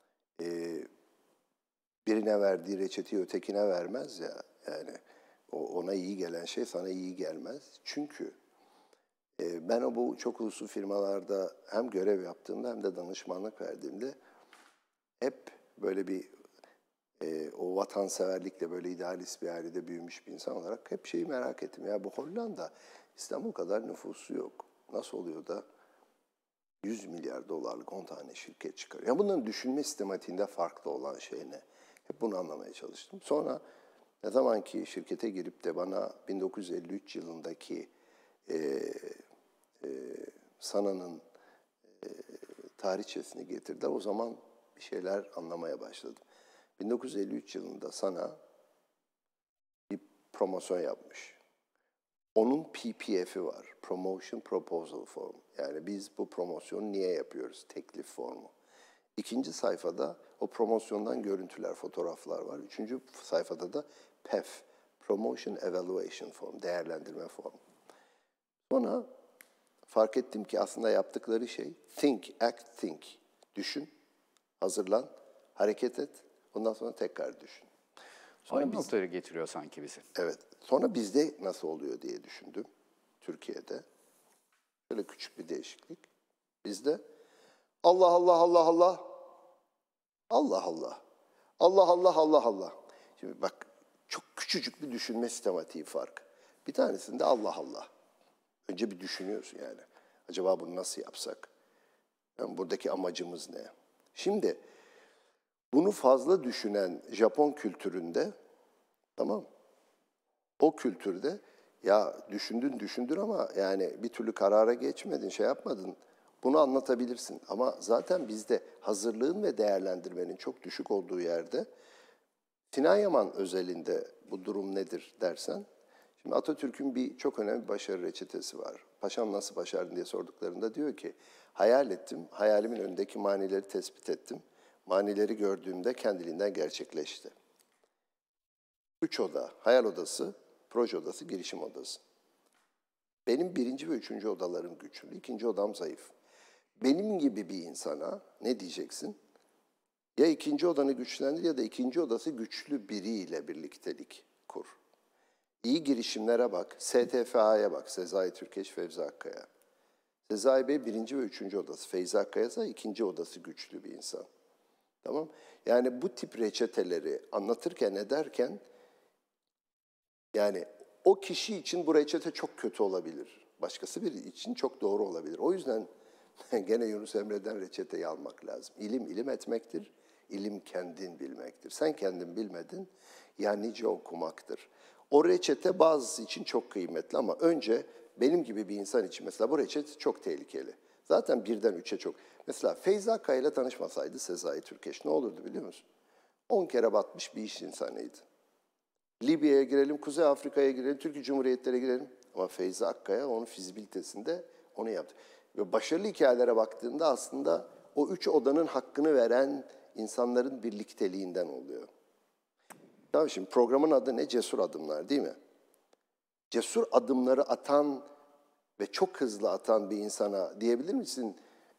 birine verdiği reçeteyi ötekine vermez ya. Yani ona iyi gelen şey sana iyi gelmez. Çünkü ben bu çok uluslu firmalarda hem görev yaptığımda hem de danışmanlık verdiğimde hep böyle bir o vatanseverlikle böyle idealist bir ailede büyümüş bir insan olarak hep şeyi merak ettim. Ya bu Hollanda İstanbul kadar nüfusu yok. Nasıl oluyor da 100 milyar dolarlık 10 tane şirket çıkarıyor? Yani bunların düşünme sistematiğinde farklı olan şey ne? Hep bunu anlamaya çalıştım. Sonra ne zaman ki şirkete girip de bana 1953 yılındaki Sana'nın tarihçesini getirdiler. O zaman bir şeyler anlamaya başladım. 1953 yılında Sana bir promosyon yapmış. Onun PPF'i var. Promotion Proposal Form. Yani biz bu promosyonu niye yapıyoruz? Teklif formu. İkinci sayfada o promosyondan görüntüler, fotoğraflar var. Üçüncü sayfada da PEF, Promotion Evaluation Form, değerlendirme formu. Sonra fark ettim ki aslında yaptıkları şey think, act, think. Düşün, hazırlan, hareket et, ondan sonra tekrar düşün. Sonra Aynı noktaya getiriyor sanki bizi. evet, sonra bizde nasıl oluyor diye düşündüm. Türkiye'de. Böyle küçük bir değişiklik. Bizde Allah Allah Allah Allah, Allah Allah, Allah Allah Allah Allah. Şimdi bak çok küçücük bir düşünme sistematiği fark. Bir tanesinde Allah Allah. Önce bir düşünüyorsun yani. Acaba bunu nasıl yapsak? Yani buradaki amacımız ne? Şimdi bunu fazla düşünen Japon kültüründe, tamam, o kültürde ya düşündün ama yani bir türlü karara geçmedin, şey yapmadın. Bunu anlatabilirsin. Ama zaten bizde hazırlığın ve değerlendirmenin çok düşük olduğu yerde Sinan Yaman özelinde bu durum nedir dersen, şimdi Atatürk'ün bir çok önemli bir başarı reçetesi var. Paşam nasıl başardın diye sorduklarında diyor ki, hayal ettim, hayalimin önündeki manileri tespit ettim. Manileri gördüğümde kendiliğinden gerçekleşti. 3 oda, hayal odası, proje odası, girişim odası. Benim birinci ve üçüncü odalarım güçlü, ikinci odam zayıf. Benim gibi bir insana ne diyeceksin? Ya ikinci odanı güçlendir ya da ikinci odası güçlü biriyle birliktelik kur. İyi girişimlere bak, STFA'ya bak, Sezai Türkeş, Fevzi Akkaya. Sezai Bey birinci ve üçüncü odası, Fevzi Akkaya ise ikinci odası güçlü bir insan. Tamam? Yani bu tip reçeteleri anlatırken, ederken, yani o kişi için bu reçete çok kötü olabilir. Başkası biri için çok doğru olabilir. O yüzden gene Yunus Emre'den reçeteyi almak lazım. İlim ilim etmektir, ilim kendin bilmektir. Sen kendin bilmedin, ya nice okumaktır. O reçete bazısı için çok kıymetli ama önce benim gibi bir insan için mesela bu reçete çok tehlikeli. Zaten birden üçe çok. Mesela Feyza Akkaya ile tanışmasaydı Sezai Türkeş ne olurdu biliyor musun? 10 kere batmış bir iş insanıydı. Libya'ya girelim, Kuzey Afrika'ya girelim, Türkiye Cumhuriyetlere girelim. Ama Feyzi Akkaya onun fizibilitesinde onu yaptı. Ve başarılı hikayelere baktığında aslında o üç odanın hakkını veren insanların birlikteliğinden oluyor. Tamam, şimdi programın adı ne? Cesur Adımlar değil mi? Cesur adımları atan ve çok hızlı atan bir insana diyebilir misin?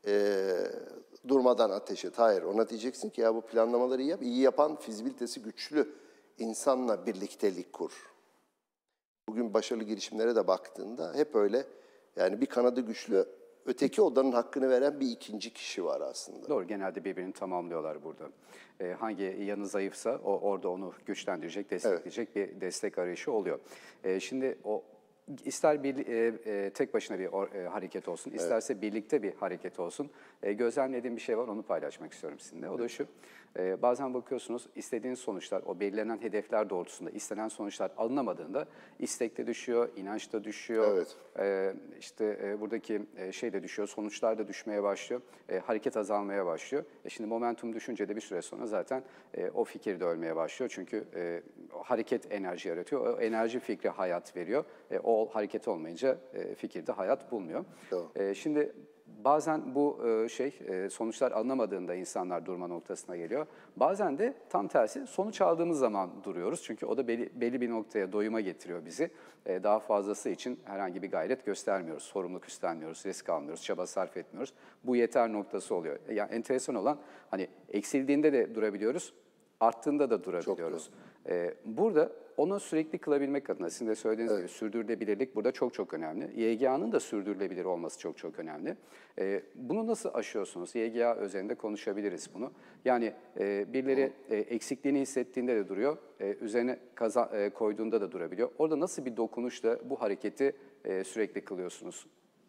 Durmadan ateş et. Hayır, ona diyeceksin ki ya bu planlamaları iyi yap. İyi yapan, fizibilitesi güçlü insanla birliktelik kur. Bugün başarılı girişimlere de baktığında hep öyle, yani bir kanadı güçlü, öteki odanın hakkını veren bir ikinci kişi var aslında. Doğru, genelde birbirini tamamlıyorlar burada. Hangi yanı zayıfsa orada onu güçlendirecek, destekleyecek bir destek arayışı oluyor. Şimdi o ister tek başına bir hareket olsun, isterse birlikte bir hareket olsun. Gözlemlediğim bir şey var, onu paylaşmak istiyorum sizinle. O da şu, bazen bakıyorsunuz istediğiniz sonuçlar, o belirlenen hedefler doğrultusunda istenen sonuçlar alınamadığında istekte düşüyor, inançta düşüyor. Evet. Buradaki şey de düşüyor, sonuçlar da düşmeye başlıyor, hareket azalmaya başlıyor. Şimdi momentum düşünce de bir süre sonra zaten o fikir de ölmeye başlıyor. Çünkü hareket enerji yaratıyor, o enerji fikre hayat veriyor. O hareket olmayınca fikirde hayat bulmuyor. Şimdi bazen bu sonuçlar alınamadığında insanlar durma noktasına geliyor. Bazen de tam tersi sonuç aldığımız zaman duruyoruz. Çünkü o da belli bir noktaya doyuma getiriyor bizi. Daha fazlası için herhangi bir gayret göstermiyoruz, sorumluluk üstlenmiyoruz, risk almıyoruz, çaba sarf etmiyoruz. Bu yeter noktası oluyor. Yani enteresan olan hani eksildiğinde de durabiliyoruz, arttığında da durabiliyoruz. Burada onu sürekli kılabilmek adına sizin de söylediğiniz gibi sürdürülebilirlik burada çok çok önemli. YGA'nın da sürdürülebilir olması çok çok önemli. Bunu nasıl aşıyorsunuz? YGA özelinde konuşabiliriz bunu. Yani birileri eksikliğini hissettiğinde de duruyor, üzerine koyduğunda da durabiliyor. Orada nasıl bir dokunuşla bu hareketi sürekli kılıyorsunuz?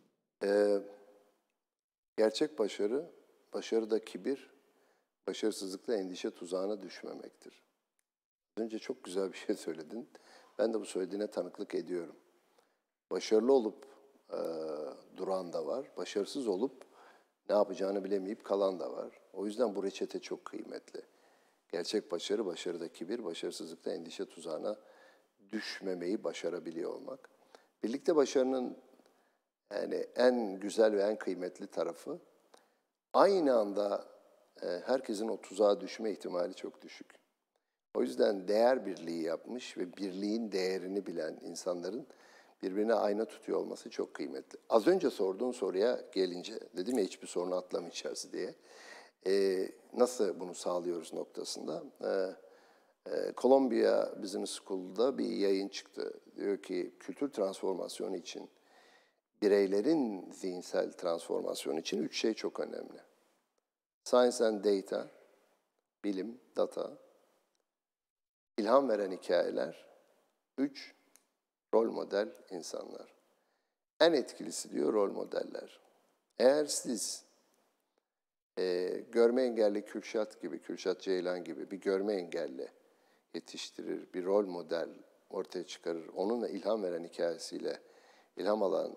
Gerçek başarı, başarıda kibir, başarısızlıkla endişe tuzağına düşmemektir. Az önce çok güzel bir şey söyledin. Ben de bu söylediğine tanıklık ediyorum. Başarılı olup duran da var. Başarısız olup ne yapacağını bilemeyip kalan da var. O yüzden bu reçete çok kıymetli. Gerçek başarı, başarıda kibir, başarısızlıkta endişe tuzağına düşmemeyi başarabiliyor olmak. Birlikte başarının yani en güzel ve en kıymetli tarafı aynı anda herkesin o tuzağa düşme ihtimali çok düşük. O yüzden değer birliği yapmış ve birliğin değerini bilen insanların birbirine ayna tutuyor olması çok kıymetli. Az önce sorduğun soruya gelince, dedim ya hiçbir sorunu atlamayacağız diye. Nasıl bunu sağlıyoruz noktasında? Columbia Business School'da bir yayın çıktı. Diyor ki kültür transformasyonu için, bireylerin zihinsel transformasyonu için 3 şey çok önemli. Science and data, bilim, data, ilham veren hikayeler, 3, rol model insanlar. En etkilisi diyor rol modeller. Eğer siz görme engelli Kürşat gibi, Kürşat Ceylan gibi bir görme engelli yetiştirir, bir rol model ortaya çıkarır, onunla ilham veren hikayesiyle ilham alan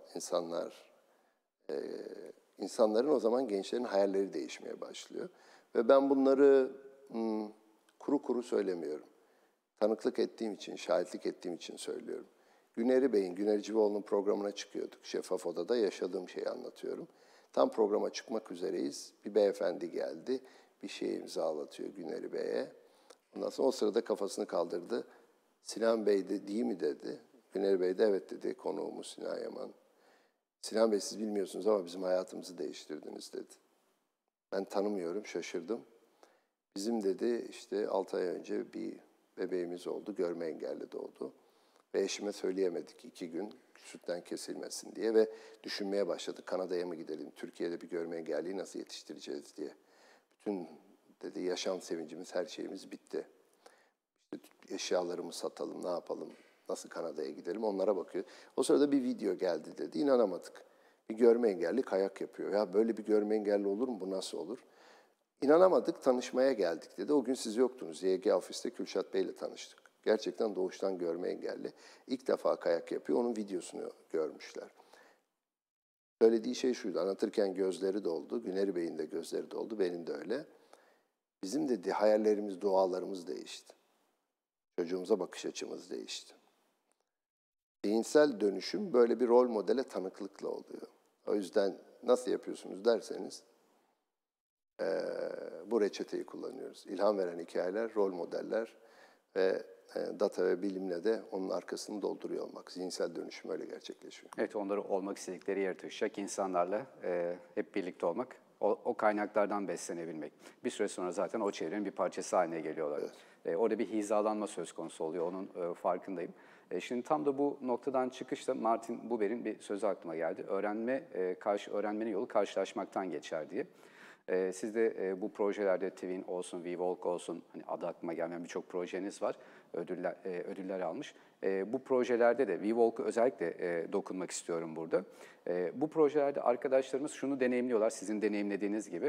insanların o zaman gençlerin hayalleri değişmeye başlıyor. Ve ben bunları kuru kuru söylemiyorum. Tanıklık ettiğim için, şahitlik ettiğim için söylüyorum. Güneri Bey'in, Güner Civoğlu'nun programına çıkıyorduk. Şeffaf Oda'da yaşadığım şeyi anlatıyorum. Tam programa çıkmak üzereyiz. Bir beyefendi geldi. Bir şey imzalatıyor Güneri Bey'e. Ondan sonra o sırada kafasını kaldırdı. Sinan Bey de değil mi dedi. Güneri Bey de evet dedi. Konuğumuz Sinan Yaman. Sinan Bey siz bilmiyorsunuz ama bizim hayatımızı değiştirdiniz dedi. Ben tanımıyorum, şaşırdım. Bizim dedi işte 6 ay önce bir bebeğimiz oldu, görme engelli doğdu. Ve eşime söyleyemedik 2 gün sütten kesilmesin diye ve düşünmeye başladık. Kanada'ya mı gidelim, Türkiye'de bir görme engelliyi nasıl yetiştireceğiz diye. Bütün dedi yaşam sevincimiz, her şeyimiz bitti. İşte eşyalarımı satalım, ne yapalım, nasıl Kanada'ya gidelim onlara bakıyor. O sırada bir video geldi dedi, inanamadık. Bir görme engelli kayak yapıyor. Ya böyle bir görme engelli olur mu, bu nasıl olur? İnanamadık, tanışmaya geldik dedi. O gün siz yoktunuz. YG ofiste Kürşat Bey'le tanıştık. Gerçekten doğuştan görme engelli. İlk defa kayak yapıyor, onun videosunu görmüşler. Söylediği şey şuydu, anlatırken gözleri doldu. Güneri Bey'in de gözleri doldu, benim de öyle. Bizim de hayallerimiz, dualarımız değişti. Çocuğumuza bakış açımız değişti. Zihinsel dönüşüm böyle bir rol modele tanıklıkla oluyor. O yüzden nasıl yapıyorsunuz derseniz bu reçeteyi kullanıyoruz. İlham veren hikayeler, rol modeller ve data ve bilimle de onun arkasını dolduruyor olmak. Zihinsel dönüşüm öyle gerçekleşiyor. Evet, onları olmak istedikleri yere taşıyacak insanlarla hep birlikte olmak, o kaynaklardan beslenebilmek. Bir süre sonra zaten o çevrenin bir parçası haline geliyorlar. Evet. Orada bir hizalanma söz konusu oluyor, onun farkındayım. Şimdi tam da bu noktadan çıkışta Martin Buber'in bir sözü aklıma geldi. Öğrenmenin yolu karşılaşmaktan geçer diye. Siz de bu projelerde Twin olsun, WeWalk olsun, hani adı aklıma gelmeyen birçok projeniz var, ödüller almış. Bu projelerde de WeWalk'u özellikle dokunmak istiyorum burada. Bu projelerde arkadaşlarımız şunu deneyimliyorlar, sizin deneyimlediğiniz gibi.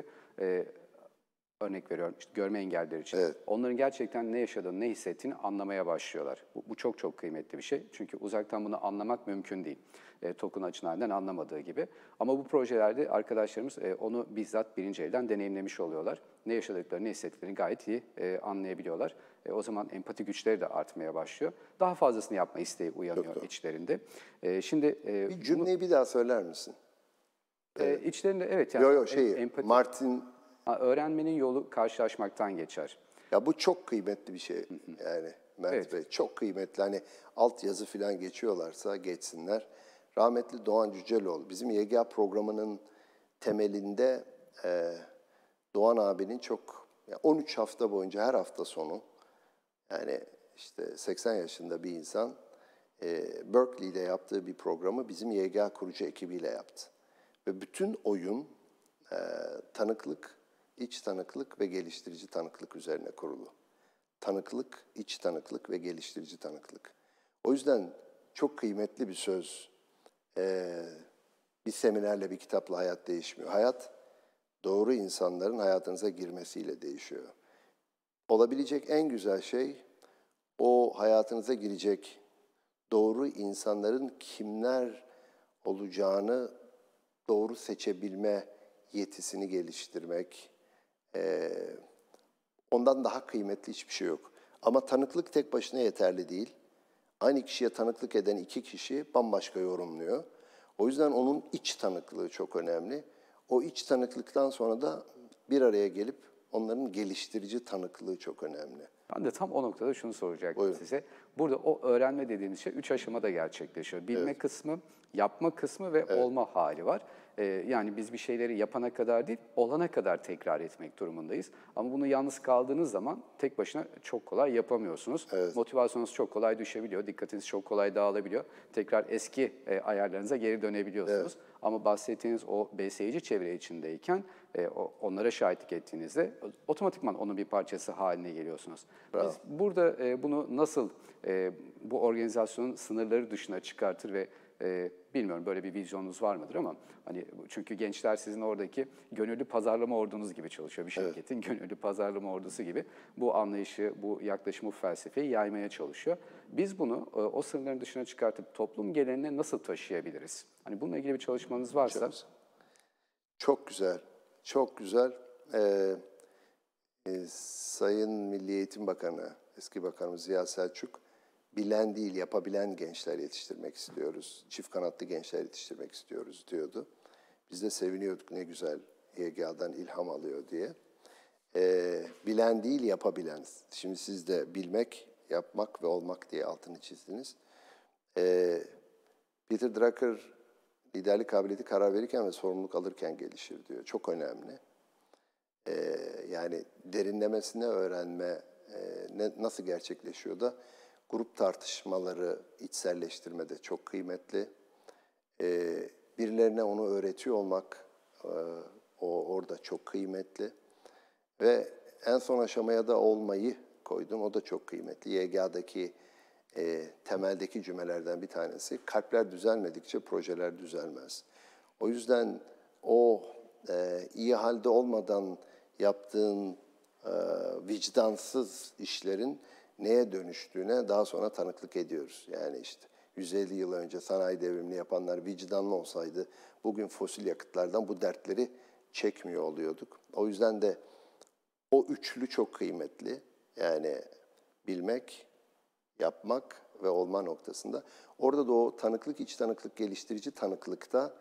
Örnek veriyorum, işte görme engelliler için. Evet. Onların gerçekten ne yaşadığını, ne hissettiğini anlamaya başlıyorlar. Bu çok çok kıymetli bir şey. Çünkü uzaktan bunu anlamak mümkün değil. TOK'un açılarından anlamadığı gibi. Ama bu projelerde arkadaşlarımız onu bizzat birinci elden deneyimlemiş oluyorlar. Ne yaşadıklarını, ne hissettiklerini gayet iyi anlayabiliyorlar. O zaman empati güçleri de artmaya başlıyor. Daha fazlasını yapma isteği uyanıyor içlerinde. Şimdi Bir cümleyi bir daha söyler misin? içlerinde evet yani empati. Martin... öğrenmenin yolu karşılaşmaktan geçer. Ya bu çok kıymetli bir şey yani Mert Evet. Bey. Çok kıymetli. Hani altyazı falan geçiyorlarsa geçsinler. Rahmetli Doğan Cüceloğlu. Bizim YGA programının temelinde Doğan abinin çok... 13 hafta boyunca her hafta sonu yani işte 80 yaşında bir insan Berkeley'de yaptığı bir programı bizim YGA kurucu ekibiyle yaptı. Ve bütün oyun tanıklık, iç tanıklık ve geliştirici tanıklık üzerine kurulu. Tanıklık, iç tanıklık ve geliştirici tanıklık. O yüzden çok kıymetli bir söz. Bir seminerle, bir kitapla hayat değişmiyor. Hayat, doğru insanların hayatınıza girmesiyle değişiyor. Olabilecek en güzel şey, o hayatınıza girecek doğru insanların kimler olacağını doğru seçebilme yetisini geliştirmek, Ondan daha kıymetli hiçbir şey yok. Ama tanıklık tek başına yeterli değil. Aynı kişiye tanıklık eden iki kişi bambaşka yorumluyor. O yüzden onun iç tanıklığı çok önemli. O iç tanıklıktan sonra da bir araya gelip onların geliştirici tanıklığı çok önemli. Ben de tam o noktada şunu soracaktım Buyurun. size. Burada o öğrenme dediğiniz şey 3 aşamada gerçekleşiyor. Bilme kısmı, yapma kısmı ve olma hali var. Yani biz bir şeyleri yapana kadar değil, olana kadar tekrar etmek durumundayız. Ama bunu yalnız kaldığınız zaman tek başına çok kolay yapamıyorsunuz. Motivasyonunuz çok kolay düşebiliyor, dikkatiniz çok kolay dağılabiliyor. Tekrar eski ayarlarınıza geri dönebiliyorsunuz. Ama bahsettiğiniz o besleyici çevre içindeyken onlara şahitlik ettiğinizde otomatikman onun bir parçası haline geliyorsunuz. Biz burada bunu nasıl bu organizasyonun sınırları dışına çıkartır ve bilmiyorum böyle bir vizyonunuz var mıdır ama hani çünkü gençler sizin oradaki gönüllü pazarlama ordunuz gibi çalışıyor bir şirketin gönüllü pazarlama ordusu gibi bu anlayışı, bu yaklaşımı, felsefeyi yaymaya çalışıyor. Biz bunu o sınırların dışına çıkartıp toplum geleneğine nasıl taşıyabiliriz? Hani bununla ilgili bir çalışmanız varsa. Çok güzel, çok güzel. Sayın Milli Eğitim Bakanı, eski Bakanımız Ziya Selçuk, bilen değil yapabilen gençler yetiştirmek istiyoruz. Çift kanatlı gençler yetiştirmek istiyoruz diyordu. Biz de seviniyorduk ne güzel YGA'dan ilham alıyor diye. Bilen değil yapabilen. Şimdi siz de bilmek, yapmak ve olmak diye altını çizdiniz. Peter Drucker liderlik kabiliyeti karar verirken ve sorumluluk alırken gelişir diyor. Çok önemli. Yani derinlemesine öğrenme nasıl gerçekleşiyor da grup tartışmaları içselleştirmede çok kıymetli. Birilerine onu öğretiyor olmak orada çok kıymetli. Ve en son aşamaya da olmayı koydum. O da çok kıymetli. YGA'daki temeldeki cümlelerden bir tanesi. Kalpler düzelmedikçe projeler düzelmez. O yüzden o iyi halde olmadan yaptığın vicdansız işlerin neye dönüştüğüne daha sonra tanıklık ediyoruz. Yani işte 150 yıl önce sanayi devrimini yapanlar vicdanlı olsaydı bugün fosil yakıtlardan bu dertleri çekmiyor oluyorduk. O yüzden de o üçlü çok kıymetli. Yani bilmek, yapmak ve olma noktasında. Orada da o tanıklık, iç tanıklık, geliştirici tanıklıkta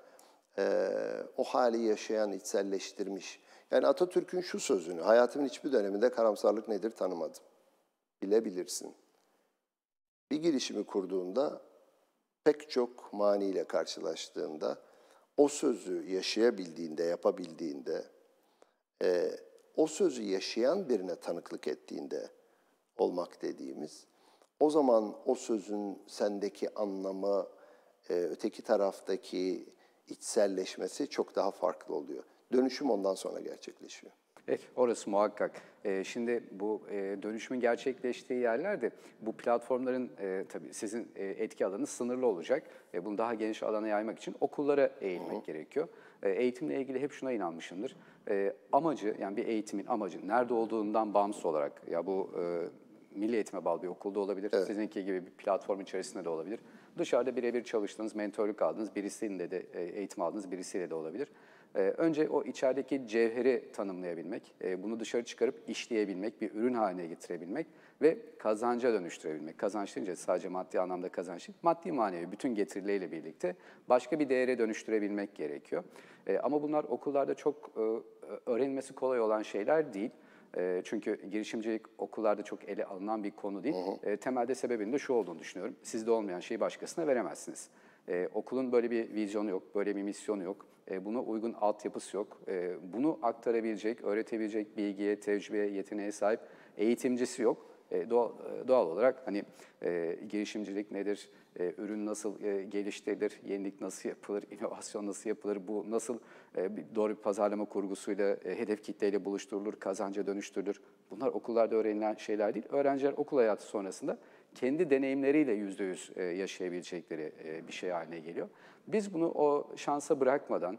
o hali yaşayan, içselleştirmiş. Yani Atatürk'ün şu sözünü, hayatımın hiçbir döneminde karamsarlık nedir tanımadım. Bilebilirsin. Bir girişimi kurduğunda, pek çok maniyle karşılaştığında, o sözü yaşayabildiğinde, yapabildiğinde, o sözü yaşayan birine tanıklık ettiğinde olmak dediğimiz, o zaman o sözün sendeki anlamı, öteki taraftaki içselleşmesi çok daha farklı oluyor. Dönüşüm ondan sonra gerçekleşiyor. Evet, orası muhakkak. Şimdi bu dönüşümün gerçekleştiği yerlerde bu platformların tabii sizin etki alanınız sınırlı olacak. Bunu daha geniş alana yaymak için okullara eğilmek gerekiyor. Eğitimle ilgili hep şuna inanmışımdır. Amacı, yani bir eğitimin amacı nerede olduğundan bağımsız olarak, ya bu milli eğitime bağlı bir okulda olabilir, sizinki gibi bir platform içerisinde de olabilir. Dışarıda birebir çalıştığınız, mentörlük aldığınız birisiyle de eğitim aldığınız birisiyle de olabilir. Önce o içerideki cevheri tanımlayabilmek, bunu dışarı çıkarıp işleyebilmek, bir ürün haline getirebilmek ve kazanca dönüştürebilmek. Kazanç deyince sadece maddi anlamda kazanç değil, maddi manevi bütün getirileriyle birlikte başka bir değere dönüştürebilmek gerekiyor. Ama bunlar okullarda çok öğrenilmesi kolay olan şeyler değil. Çünkü girişimcilik okullarda çok ele alınan bir konu değil. Temelde sebebinin de şu olduğunu düşünüyorum. Sizde olmayan şeyi başkasına veremezsiniz. Okulun böyle bir vizyonu yok, böyle bir misyonu yok. Buna uygun altyapısı yok. Bunu aktarabilecek, öğretebilecek bilgiye, tecrübeye, yeteneğe sahip eğitimcisi yok. Doğal olarak hani girişimcilik nedir, ürün nasıl geliştirilir, yenilik nasıl yapılır, inovasyon nasıl yapılır, bu nasıl doğru bir pazarlama kurgusuyla, hedef kitleyle buluşturulur, kazanca dönüştürülür. Bunlar okullarda öğrenilen şeyler değil. Öğrenciler okul hayatı sonrasında kendi deneyimleriyle %100 yaşayabilecekleri bir şey haline geliyor. Biz bunu o şansa bırakmadan,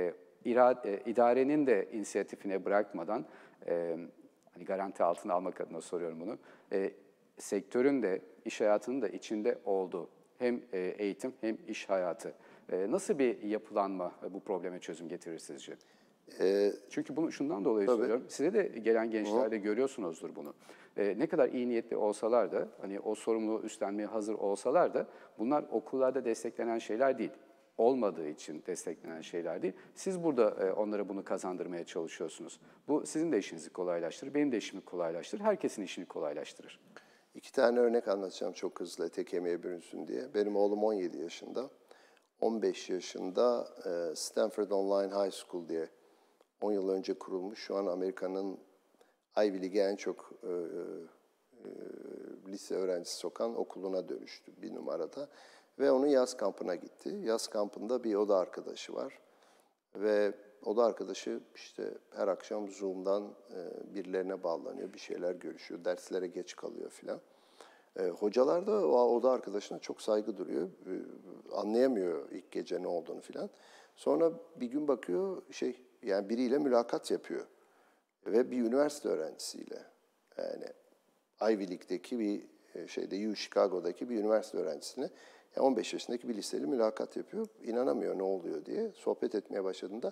idarenin de inisiyatifine bırakmadan, hani garanti altına almak adına soruyorum bunu, sektörün de, iş hayatının da içinde olduğu hem eğitim hem iş hayatı. Nasıl bir yapılanma bu probleme çözüm getirir sizce? Çünkü bunu şundan dolayı Tabii. söylüyorum. Size de gelen gençlerde görüyorsunuzdur bunu. Ne kadar iyi niyetli olsalar da, hani o sorumluluğu üstlenmeye hazır olsalar da bunlar okullarda desteklenen şeyler değil. Olmadığı için desteklenen şeyler değil. Siz burada onlara bunu kazandırmaya çalışıyorsunuz. Bu sizin de işinizi kolaylaştırır, benim de işimi kolaylaştırır, herkesin işini kolaylaştırır. 2 tane örnek anlatacağım çok hızlı ete kemiğe bürünsün diye. Benim oğlum 17 yaşında. 15 yaşında Stanford Online High School diye 10 yıl önce kurulmuş. Şu an Amerika'nın Ivy League'e en çok lise öğrencisi sokan okuluna dönüştü bir numarada. Ve onun yaz kampına gitti. Yaz kampında bir oda arkadaşı var. Ve oda arkadaşı işte her akşam Zoom'dan birilerine bağlanıyor, bir şeyler görüşüyor, derslere geç kalıyor filan. Hocalar da o oda arkadaşına çok saygı duruyor. Anlayamıyor ilk gece ne olduğunu filan. Sonra bir gün bakıyor yani biriyle mülakat yapıyor. Ve bir üniversite öğrencisiyle. Yani Ivy League'deki bir U Chicago'daki bir üniversite öğrencisine 15 yaşındaki bir liseli mülakat yapıyor. İnanamıyor ne oluyor diye. Sohbet etmeye başladığında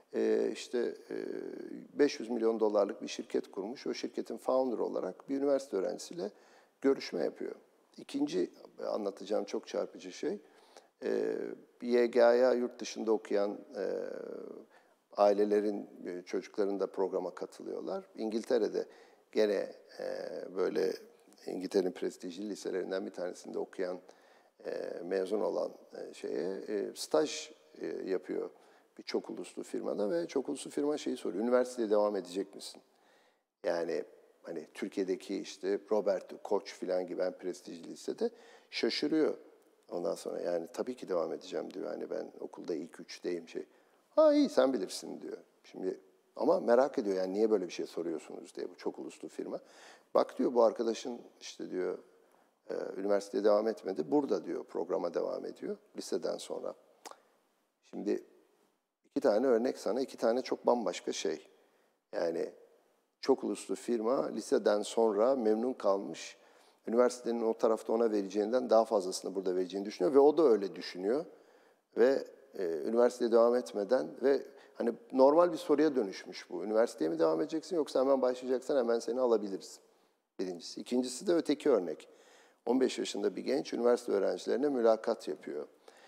500 milyon dolarlık bir şirket kurmuş. O şirketin founder olarak bir üniversite öğrencisiyle görüşme yapıyor. İkinci anlatacağım çok çarpıcı şey, YGA'ya yurt dışında okuyan ailelerin çocukların da programa katılıyorlar. İngiltere'de gene böyle İngiltere'nin prestijli liselerinden bir tanesinde okuyan, mezun olan staj yapıyor bir çok uluslu firmada ve çok uluslu firma soruyor, üniversiteye devam edecek misin? Yani hani Türkiye'deki işte Robert Koç falan gibi en prestijli lisede şaşırıyor. Ondan sonra yani tabii ki devam edeceğim diyor. Hani ben okulda ilk üçteyim Ha iyi sen bilirsin diyor. Şimdi ama merak ediyor yani niye böyle bir şey soruyorsunuz diye bu çok uluslu firma. Bak diyor bu arkadaşın işte diyor üniversiteye devam etmedi. Burada diyor programa devam ediyor liseden sonra. Şimdi 2 tane örnek sana, 2 tane çok bambaşka şey. Yani çok uluslu firma liseden sonra memnun kalmış. Üniversitenin o tarafta ona vereceğinden daha fazlasını burada vereceğini düşünüyor ve o da öyle düşünüyor. Ve üniversiteye devam etmeden ve hani normal bir soruya dönüşmüş bu. Üniversiteye mi devam edeceksin yoksa hemen başlayacaksan hemen seni alabiliriz. Birincisi. İkincisi de öteki örnek. 15 yaşında bir genç üniversite öğrencilerine mülakat yapıyor.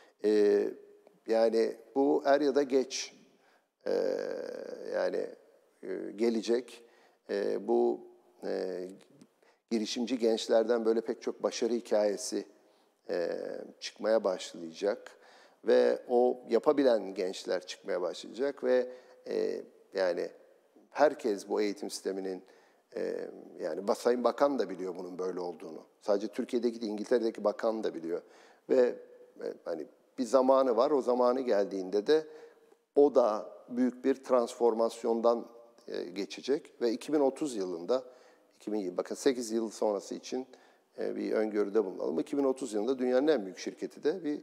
Yani bu er ya da geç gelecek. Bu girişimci gençlerden böyle pek çok başarı hikayesi çıkmaya başlayacak. Ve o yapabilen gençler çıkmaya başlayacak ve yani herkes bu eğitim sisteminin yani Sayın Bakan da biliyor bunun böyle olduğunu. Sadece Türkiye'deki de İngiltere'deki bakan da biliyor. Ve hani bir zamanı var. O zamanı geldiğinde de o da büyük bir transformasyondan geçecek ve 2030 yılında bakın 8 yıl sonrası için bir öngörüde bulunalım. 2030 yılında dünyanın en büyük şirketi de bir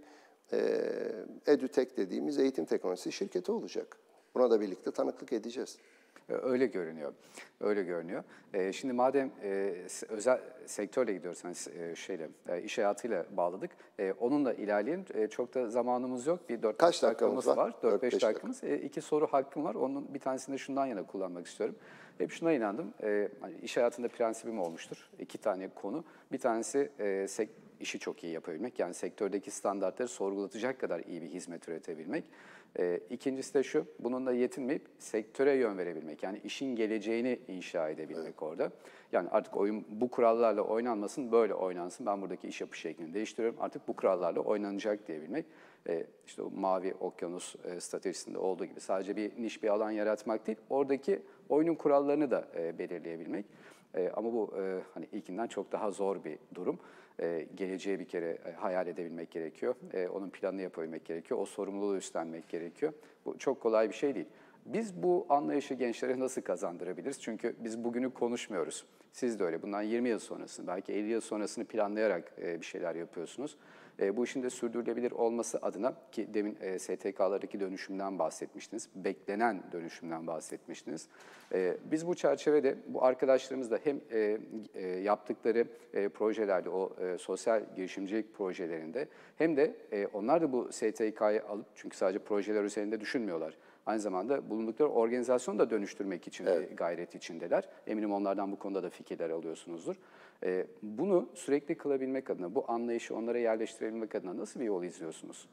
EduTech dediğimiz eğitim teknolojisi şirketi olacak. Buna da birlikte tanıklık edeceğiz. Öyle görünüyor. Öyle görünüyor. Şimdi madem özel sektörle gidiyoruz, hani iş hayatıyla bağladık. Onunla ilerleyelim. Çok da zamanımız yok. Bir 4-5 dakikamız var. 4-5 dakikamız. 2 soru hakkım var. Onun bir tanesini de şundan yana kullanmak istiyorum. Hep şuna inandım. Hani iş hayatında prensibim olmuştur. 2 tane konu. Bir tanesi işi çok iyi yapabilmek. Yani sektördeki standartları sorgulatacak kadar iyi bir hizmet üretebilmek. İkincisi de şu, bununla yetinmeyip sektöre yön verebilmek. Yani işin geleceğini inşa edebilmek orada. Yani artık oyun bu kurallarla oynanmasın, böyle oynansın. Ben buradaki iş yapış şeklini değiştiriyorum. Artık bu kurallarla oynanacak diyebilmek. İşte o mavi okyanus stratejisinde olduğu gibi sadece bir niş bir alan yaratmak değil, oradaki oyunun kurallarını da belirleyebilmek. Ama bu hani ilkinden çok daha zor bir durum. Geleceği bir kere hayal edebilmek gerekiyor. Onun planını yapabilmek gerekiyor. O sorumluluğu üstlenmek gerekiyor. Bu çok kolay bir şey değil. Biz bu anlayışı gençlere nasıl kazandırabiliriz? Çünkü biz bugünü konuşmuyoruz. Siz de öyle. Bundan 20 yıl sonrasını, belki 50 yıl sonrasını planlayarak bir şeyler yapıyorsunuz. Bu işin de sürdürülebilir olması adına ki demin STK'lardaki dönüşümden bahsetmiştiniz, beklenen dönüşümden bahsetmiştiniz. Biz bu çerçevede bu arkadaşlarımızla hem yaptıkları projelerde, o sosyal girişimcilik projelerinde hem de onlar da bu STK'yı alıp, çünkü sadece projeler üzerinde düşünmüyorlar. Aynı zamanda bulundukları organizasyonu da dönüştürmek için bir gayret içindeler. Eminim onlardan bu konuda da fikirler alıyorsunuzdur. Bunu sürekli kılabilmek adına, bu anlayışı onlara yerleştirebilmek adına nasıl bir yol izliyorsunuz?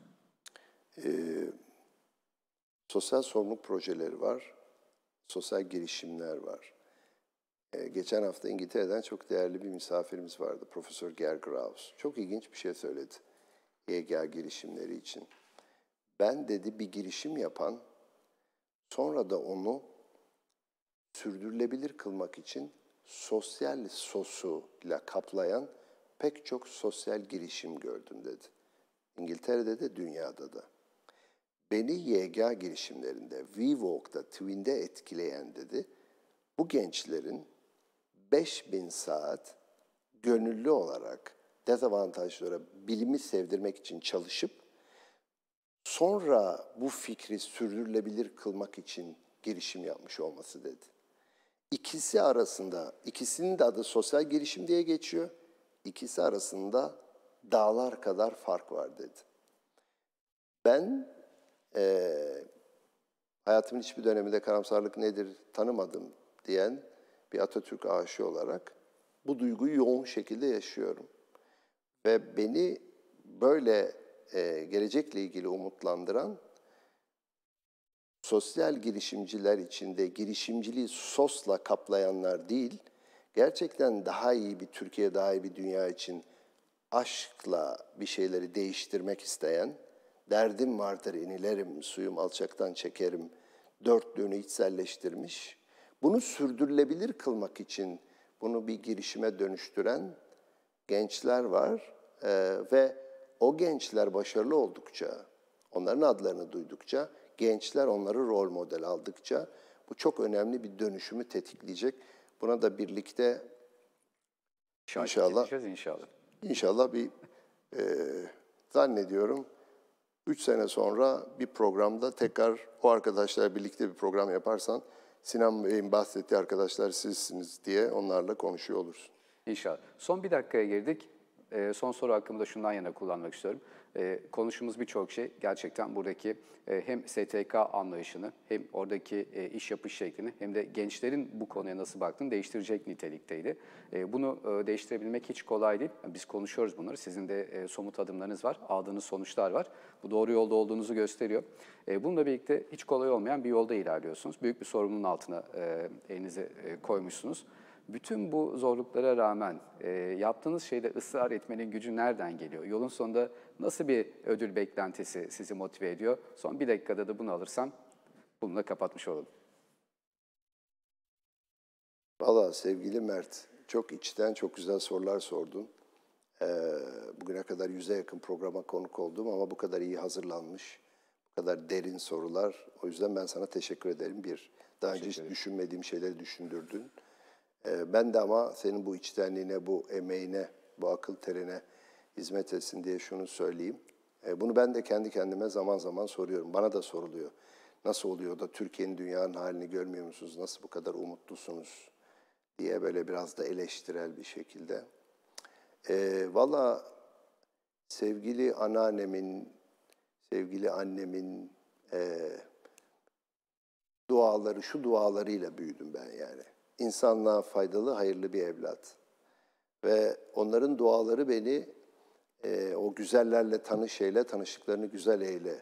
Sosyal sorumluluk projeleri var, sosyal girişimler var. Geçen hafta İngiltere'den çok değerli bir misafirimiz vardı, Profesör Ger Graus. Çok ilginç bir şey söyledi YGA girişimleri için. Ben dedi bir girişim yapan, sonra da onu sürdürülebilir kılmak için sosyal sosuyla kaplayan pek çok sosyal girişim gördüm dedi. İngiltere'de de dünyada da. Beni YGA girişimlerinde, WeWork'ta, Twin'de etkileyen dedi, bu gençlerin 5000 saat gönüllü olarak dezavantajlara bilimi sevdirmek için çalışıp sonra bu fikri sürdürülebilir kılmak için girişim yapmış olması dedi. İkisi arasında, ikisinin de adı sosyal girişim diye geçiyor. İkisi arasında dağlar kadar fark var dedi. Ben hayatımın hiçbir döneminde karamsarlık nedir tanımadım diyen bir Atatürk aşığı olarak bu duyguyu yoğun şekilde yaşıyorum. Ve beni böyle gelecekle ilgili umutlandıran sosyal girişimciler içinde girişimciliği sosla kaplayanlar değil, gerçekten daha iyi bir Türkiye, daha iyi bir dünya için aşkla bir şeyleri değiştirmek isteyen, derdim vardır inilerim, suyum alçaktan çekerim, dörtlüğünü içselleştirmiş, bunu sürdürülebilir kılmak için bunu bir girişime dönüştüren gençler var ve o gençler başarılı oldukça, onların adlarını duydukça, gençler onları rol model aldıkça bu çok önemli bir dönüşümü tetikleyecek. Buna da birlikte inşallah bir zannediyorum 3 sene sonra bir programda tekrar o arkadaşlarla birlikte bir program yaparsan Sinan Bey'in bahsettiği arkadaşlar sizsiniz diye onlarla konuşuyor olursun. İnşallah. Son bir dakikaya girdik. Son soru hakkımda şundan yana kullanmak istiyorum. Konuştuğumuz birçok şey gerçekten buradaki hem STK anlayışını hem oradaki iş yapış şeklini hem de gençlerin bu konuya nasıl baktığını değiştirecek nitelikteydi. Bunu değiştirebilmek hiç kolay değil. Biz konuşuyoruz bunları. Sizin de somut adımlarınız var, aldığınız sonuçlar var. Bu doğru yolda olduğunuzu gösteriyor. Bununla birlikte hiç kolay olmayan bir yolda ilerliyorsunuz. Büyük bir sorumluluğun altına elinizi koymuşsunuz. Bütün bu zorluklara rağmen yaptığınız şeyde ısrar etmenin gücü nereden geliyor? Yolun sonunda nasıl bir ödül beklentisi sizi motive ediyor? Son bir dakikada da bunu alırsam bununla kapatmış olalım. Valla sevgili Mert, çok içten çok güzel sorular sordun. Bugüne kadar 100'e yakın programa konuk oldum ama bu kadar iyi hazırlanmış, bu kadar derin sorular. O yüzden ben sana teşekkür ederim. Daha önce hiç düşünmediğim şeyleri düşündürdün. Ben de ama senin bu içtenliğine, bu emeğine, bu akıl terine hizmet etsin diye şunu söyleyeyim. Bunu ben de kendi kendime zaman zaman soruyorum. Bana da soruluyor. Nasıl oluyor da Türkiye'nin, dünyanın halini görmüyor musunuz? Nasıl bu kadar umutlusunuz? Diye böyle biraz da eleştirel bir şekilde. Valla sevgili anneannemin, sevgili annemin duaları, şu dualarıyla büyüdüm ben yani. İnsanlığa faydalı, hayırlı bir evlat. Ve onların duaları beni o güzellerle tanış eyle, tanıştıklarını güzel eyle.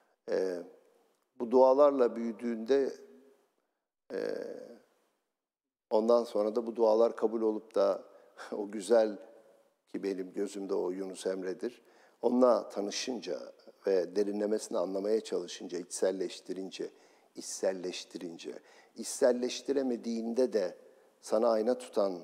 Bu dualarla büyüdüğünde ondan sonra da bu dualar kabul olup da o güzel ki benim gözümde o Yunus Emre'dir. Onunla tanışınca ve derinlemesine anlamaya çalışınca, içselleştiremediğinde de sana ayna tutan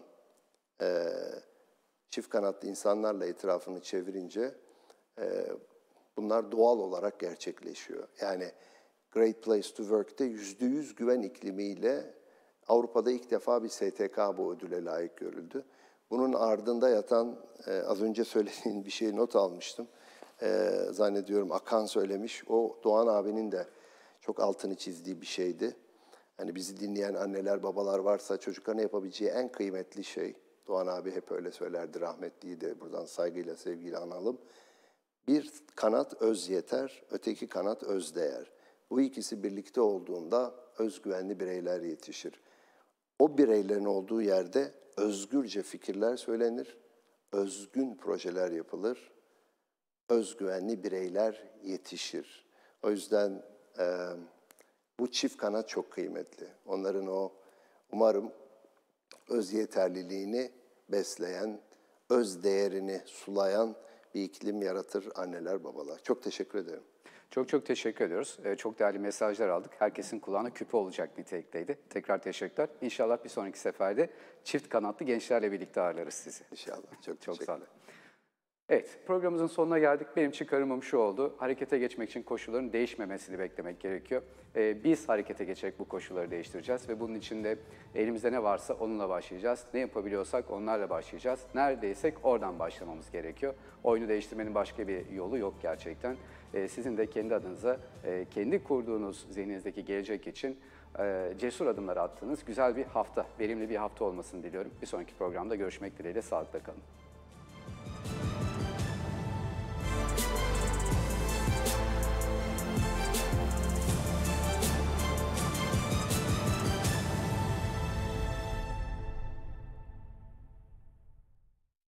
çift kanatlı insanlarla etrafını çevirince bunlar doğal olarak gerçekleşiyor. Yani Great Place to Work'te %100 güven iklimiyle Avrupa'da ilk defa bir STK bu ödüle layık görüldü. Bunun ardında yatan, az önce söylediğin bir şeyi not almıştım. Zannediyorum Akan söylemiş. O Doğan abinin de çok altını çizdiği bir şeydi. Hani bizi dinleyen anneler, babalar varsa çocuklarına yapabileceği en kıymetli şey, Doğan abi hep öyle söylerdi, rahmetliyi de buradan saygıyla, sevgiyle analım. Bir kanat öz yeter, öteki kanat öz değer. Bu ikisi birlikte olduğunda özgüvenli bireyler yetişir. O bireylerin olduğu yerde özgürce fikirler söylenir, özgün projeler yapılır, özgüvenli bireyler yetişir. O yüzden bu çift kanat çok kıymetli. Onların umarım öz yeterliliğini besleyen, öz değerini sulayan bir iklim yaratır anneler, babalar. Çok teşekkür ederim. Çok çok teşekkür ediyoruz. Çok değerli mesajlar aldık. Herkesin kulağına küpe olacak nitelikteydi. Tekrar teşekkürler. İnşallah bir sonraki seferde çift kanatlı gençlerle birlikte ağırlarız sizi. İnşallah. Çok Çok teşekkür sağ olun. ederim. Evet, programımızın sonuna geldik. Benim çıkarımım şu oldu. Harekete geçmek için koşulların değişmemesini beklemek gerekiyor. Biz harekete geçerek bu koşulları değiştireceğiz ve bunun için de elimizde ne varsa onunla başlayacağız. Ne yapabiliyorsak onlarla başlayacağız. Neredeysek oradan başlamamız gerekiyor. Oyunu değiştirmenin başka bir yolu yok gerçekten. Sizin de kendi adınıza, kendi kurduğunuz zihninizdeki gelecek için cesur adımlar attığınız güzel bir hafta, verimli bir hafta olmasını diliyorum. Bir sonraki programda görüşmek dileğiyle, sağlıkla kalın.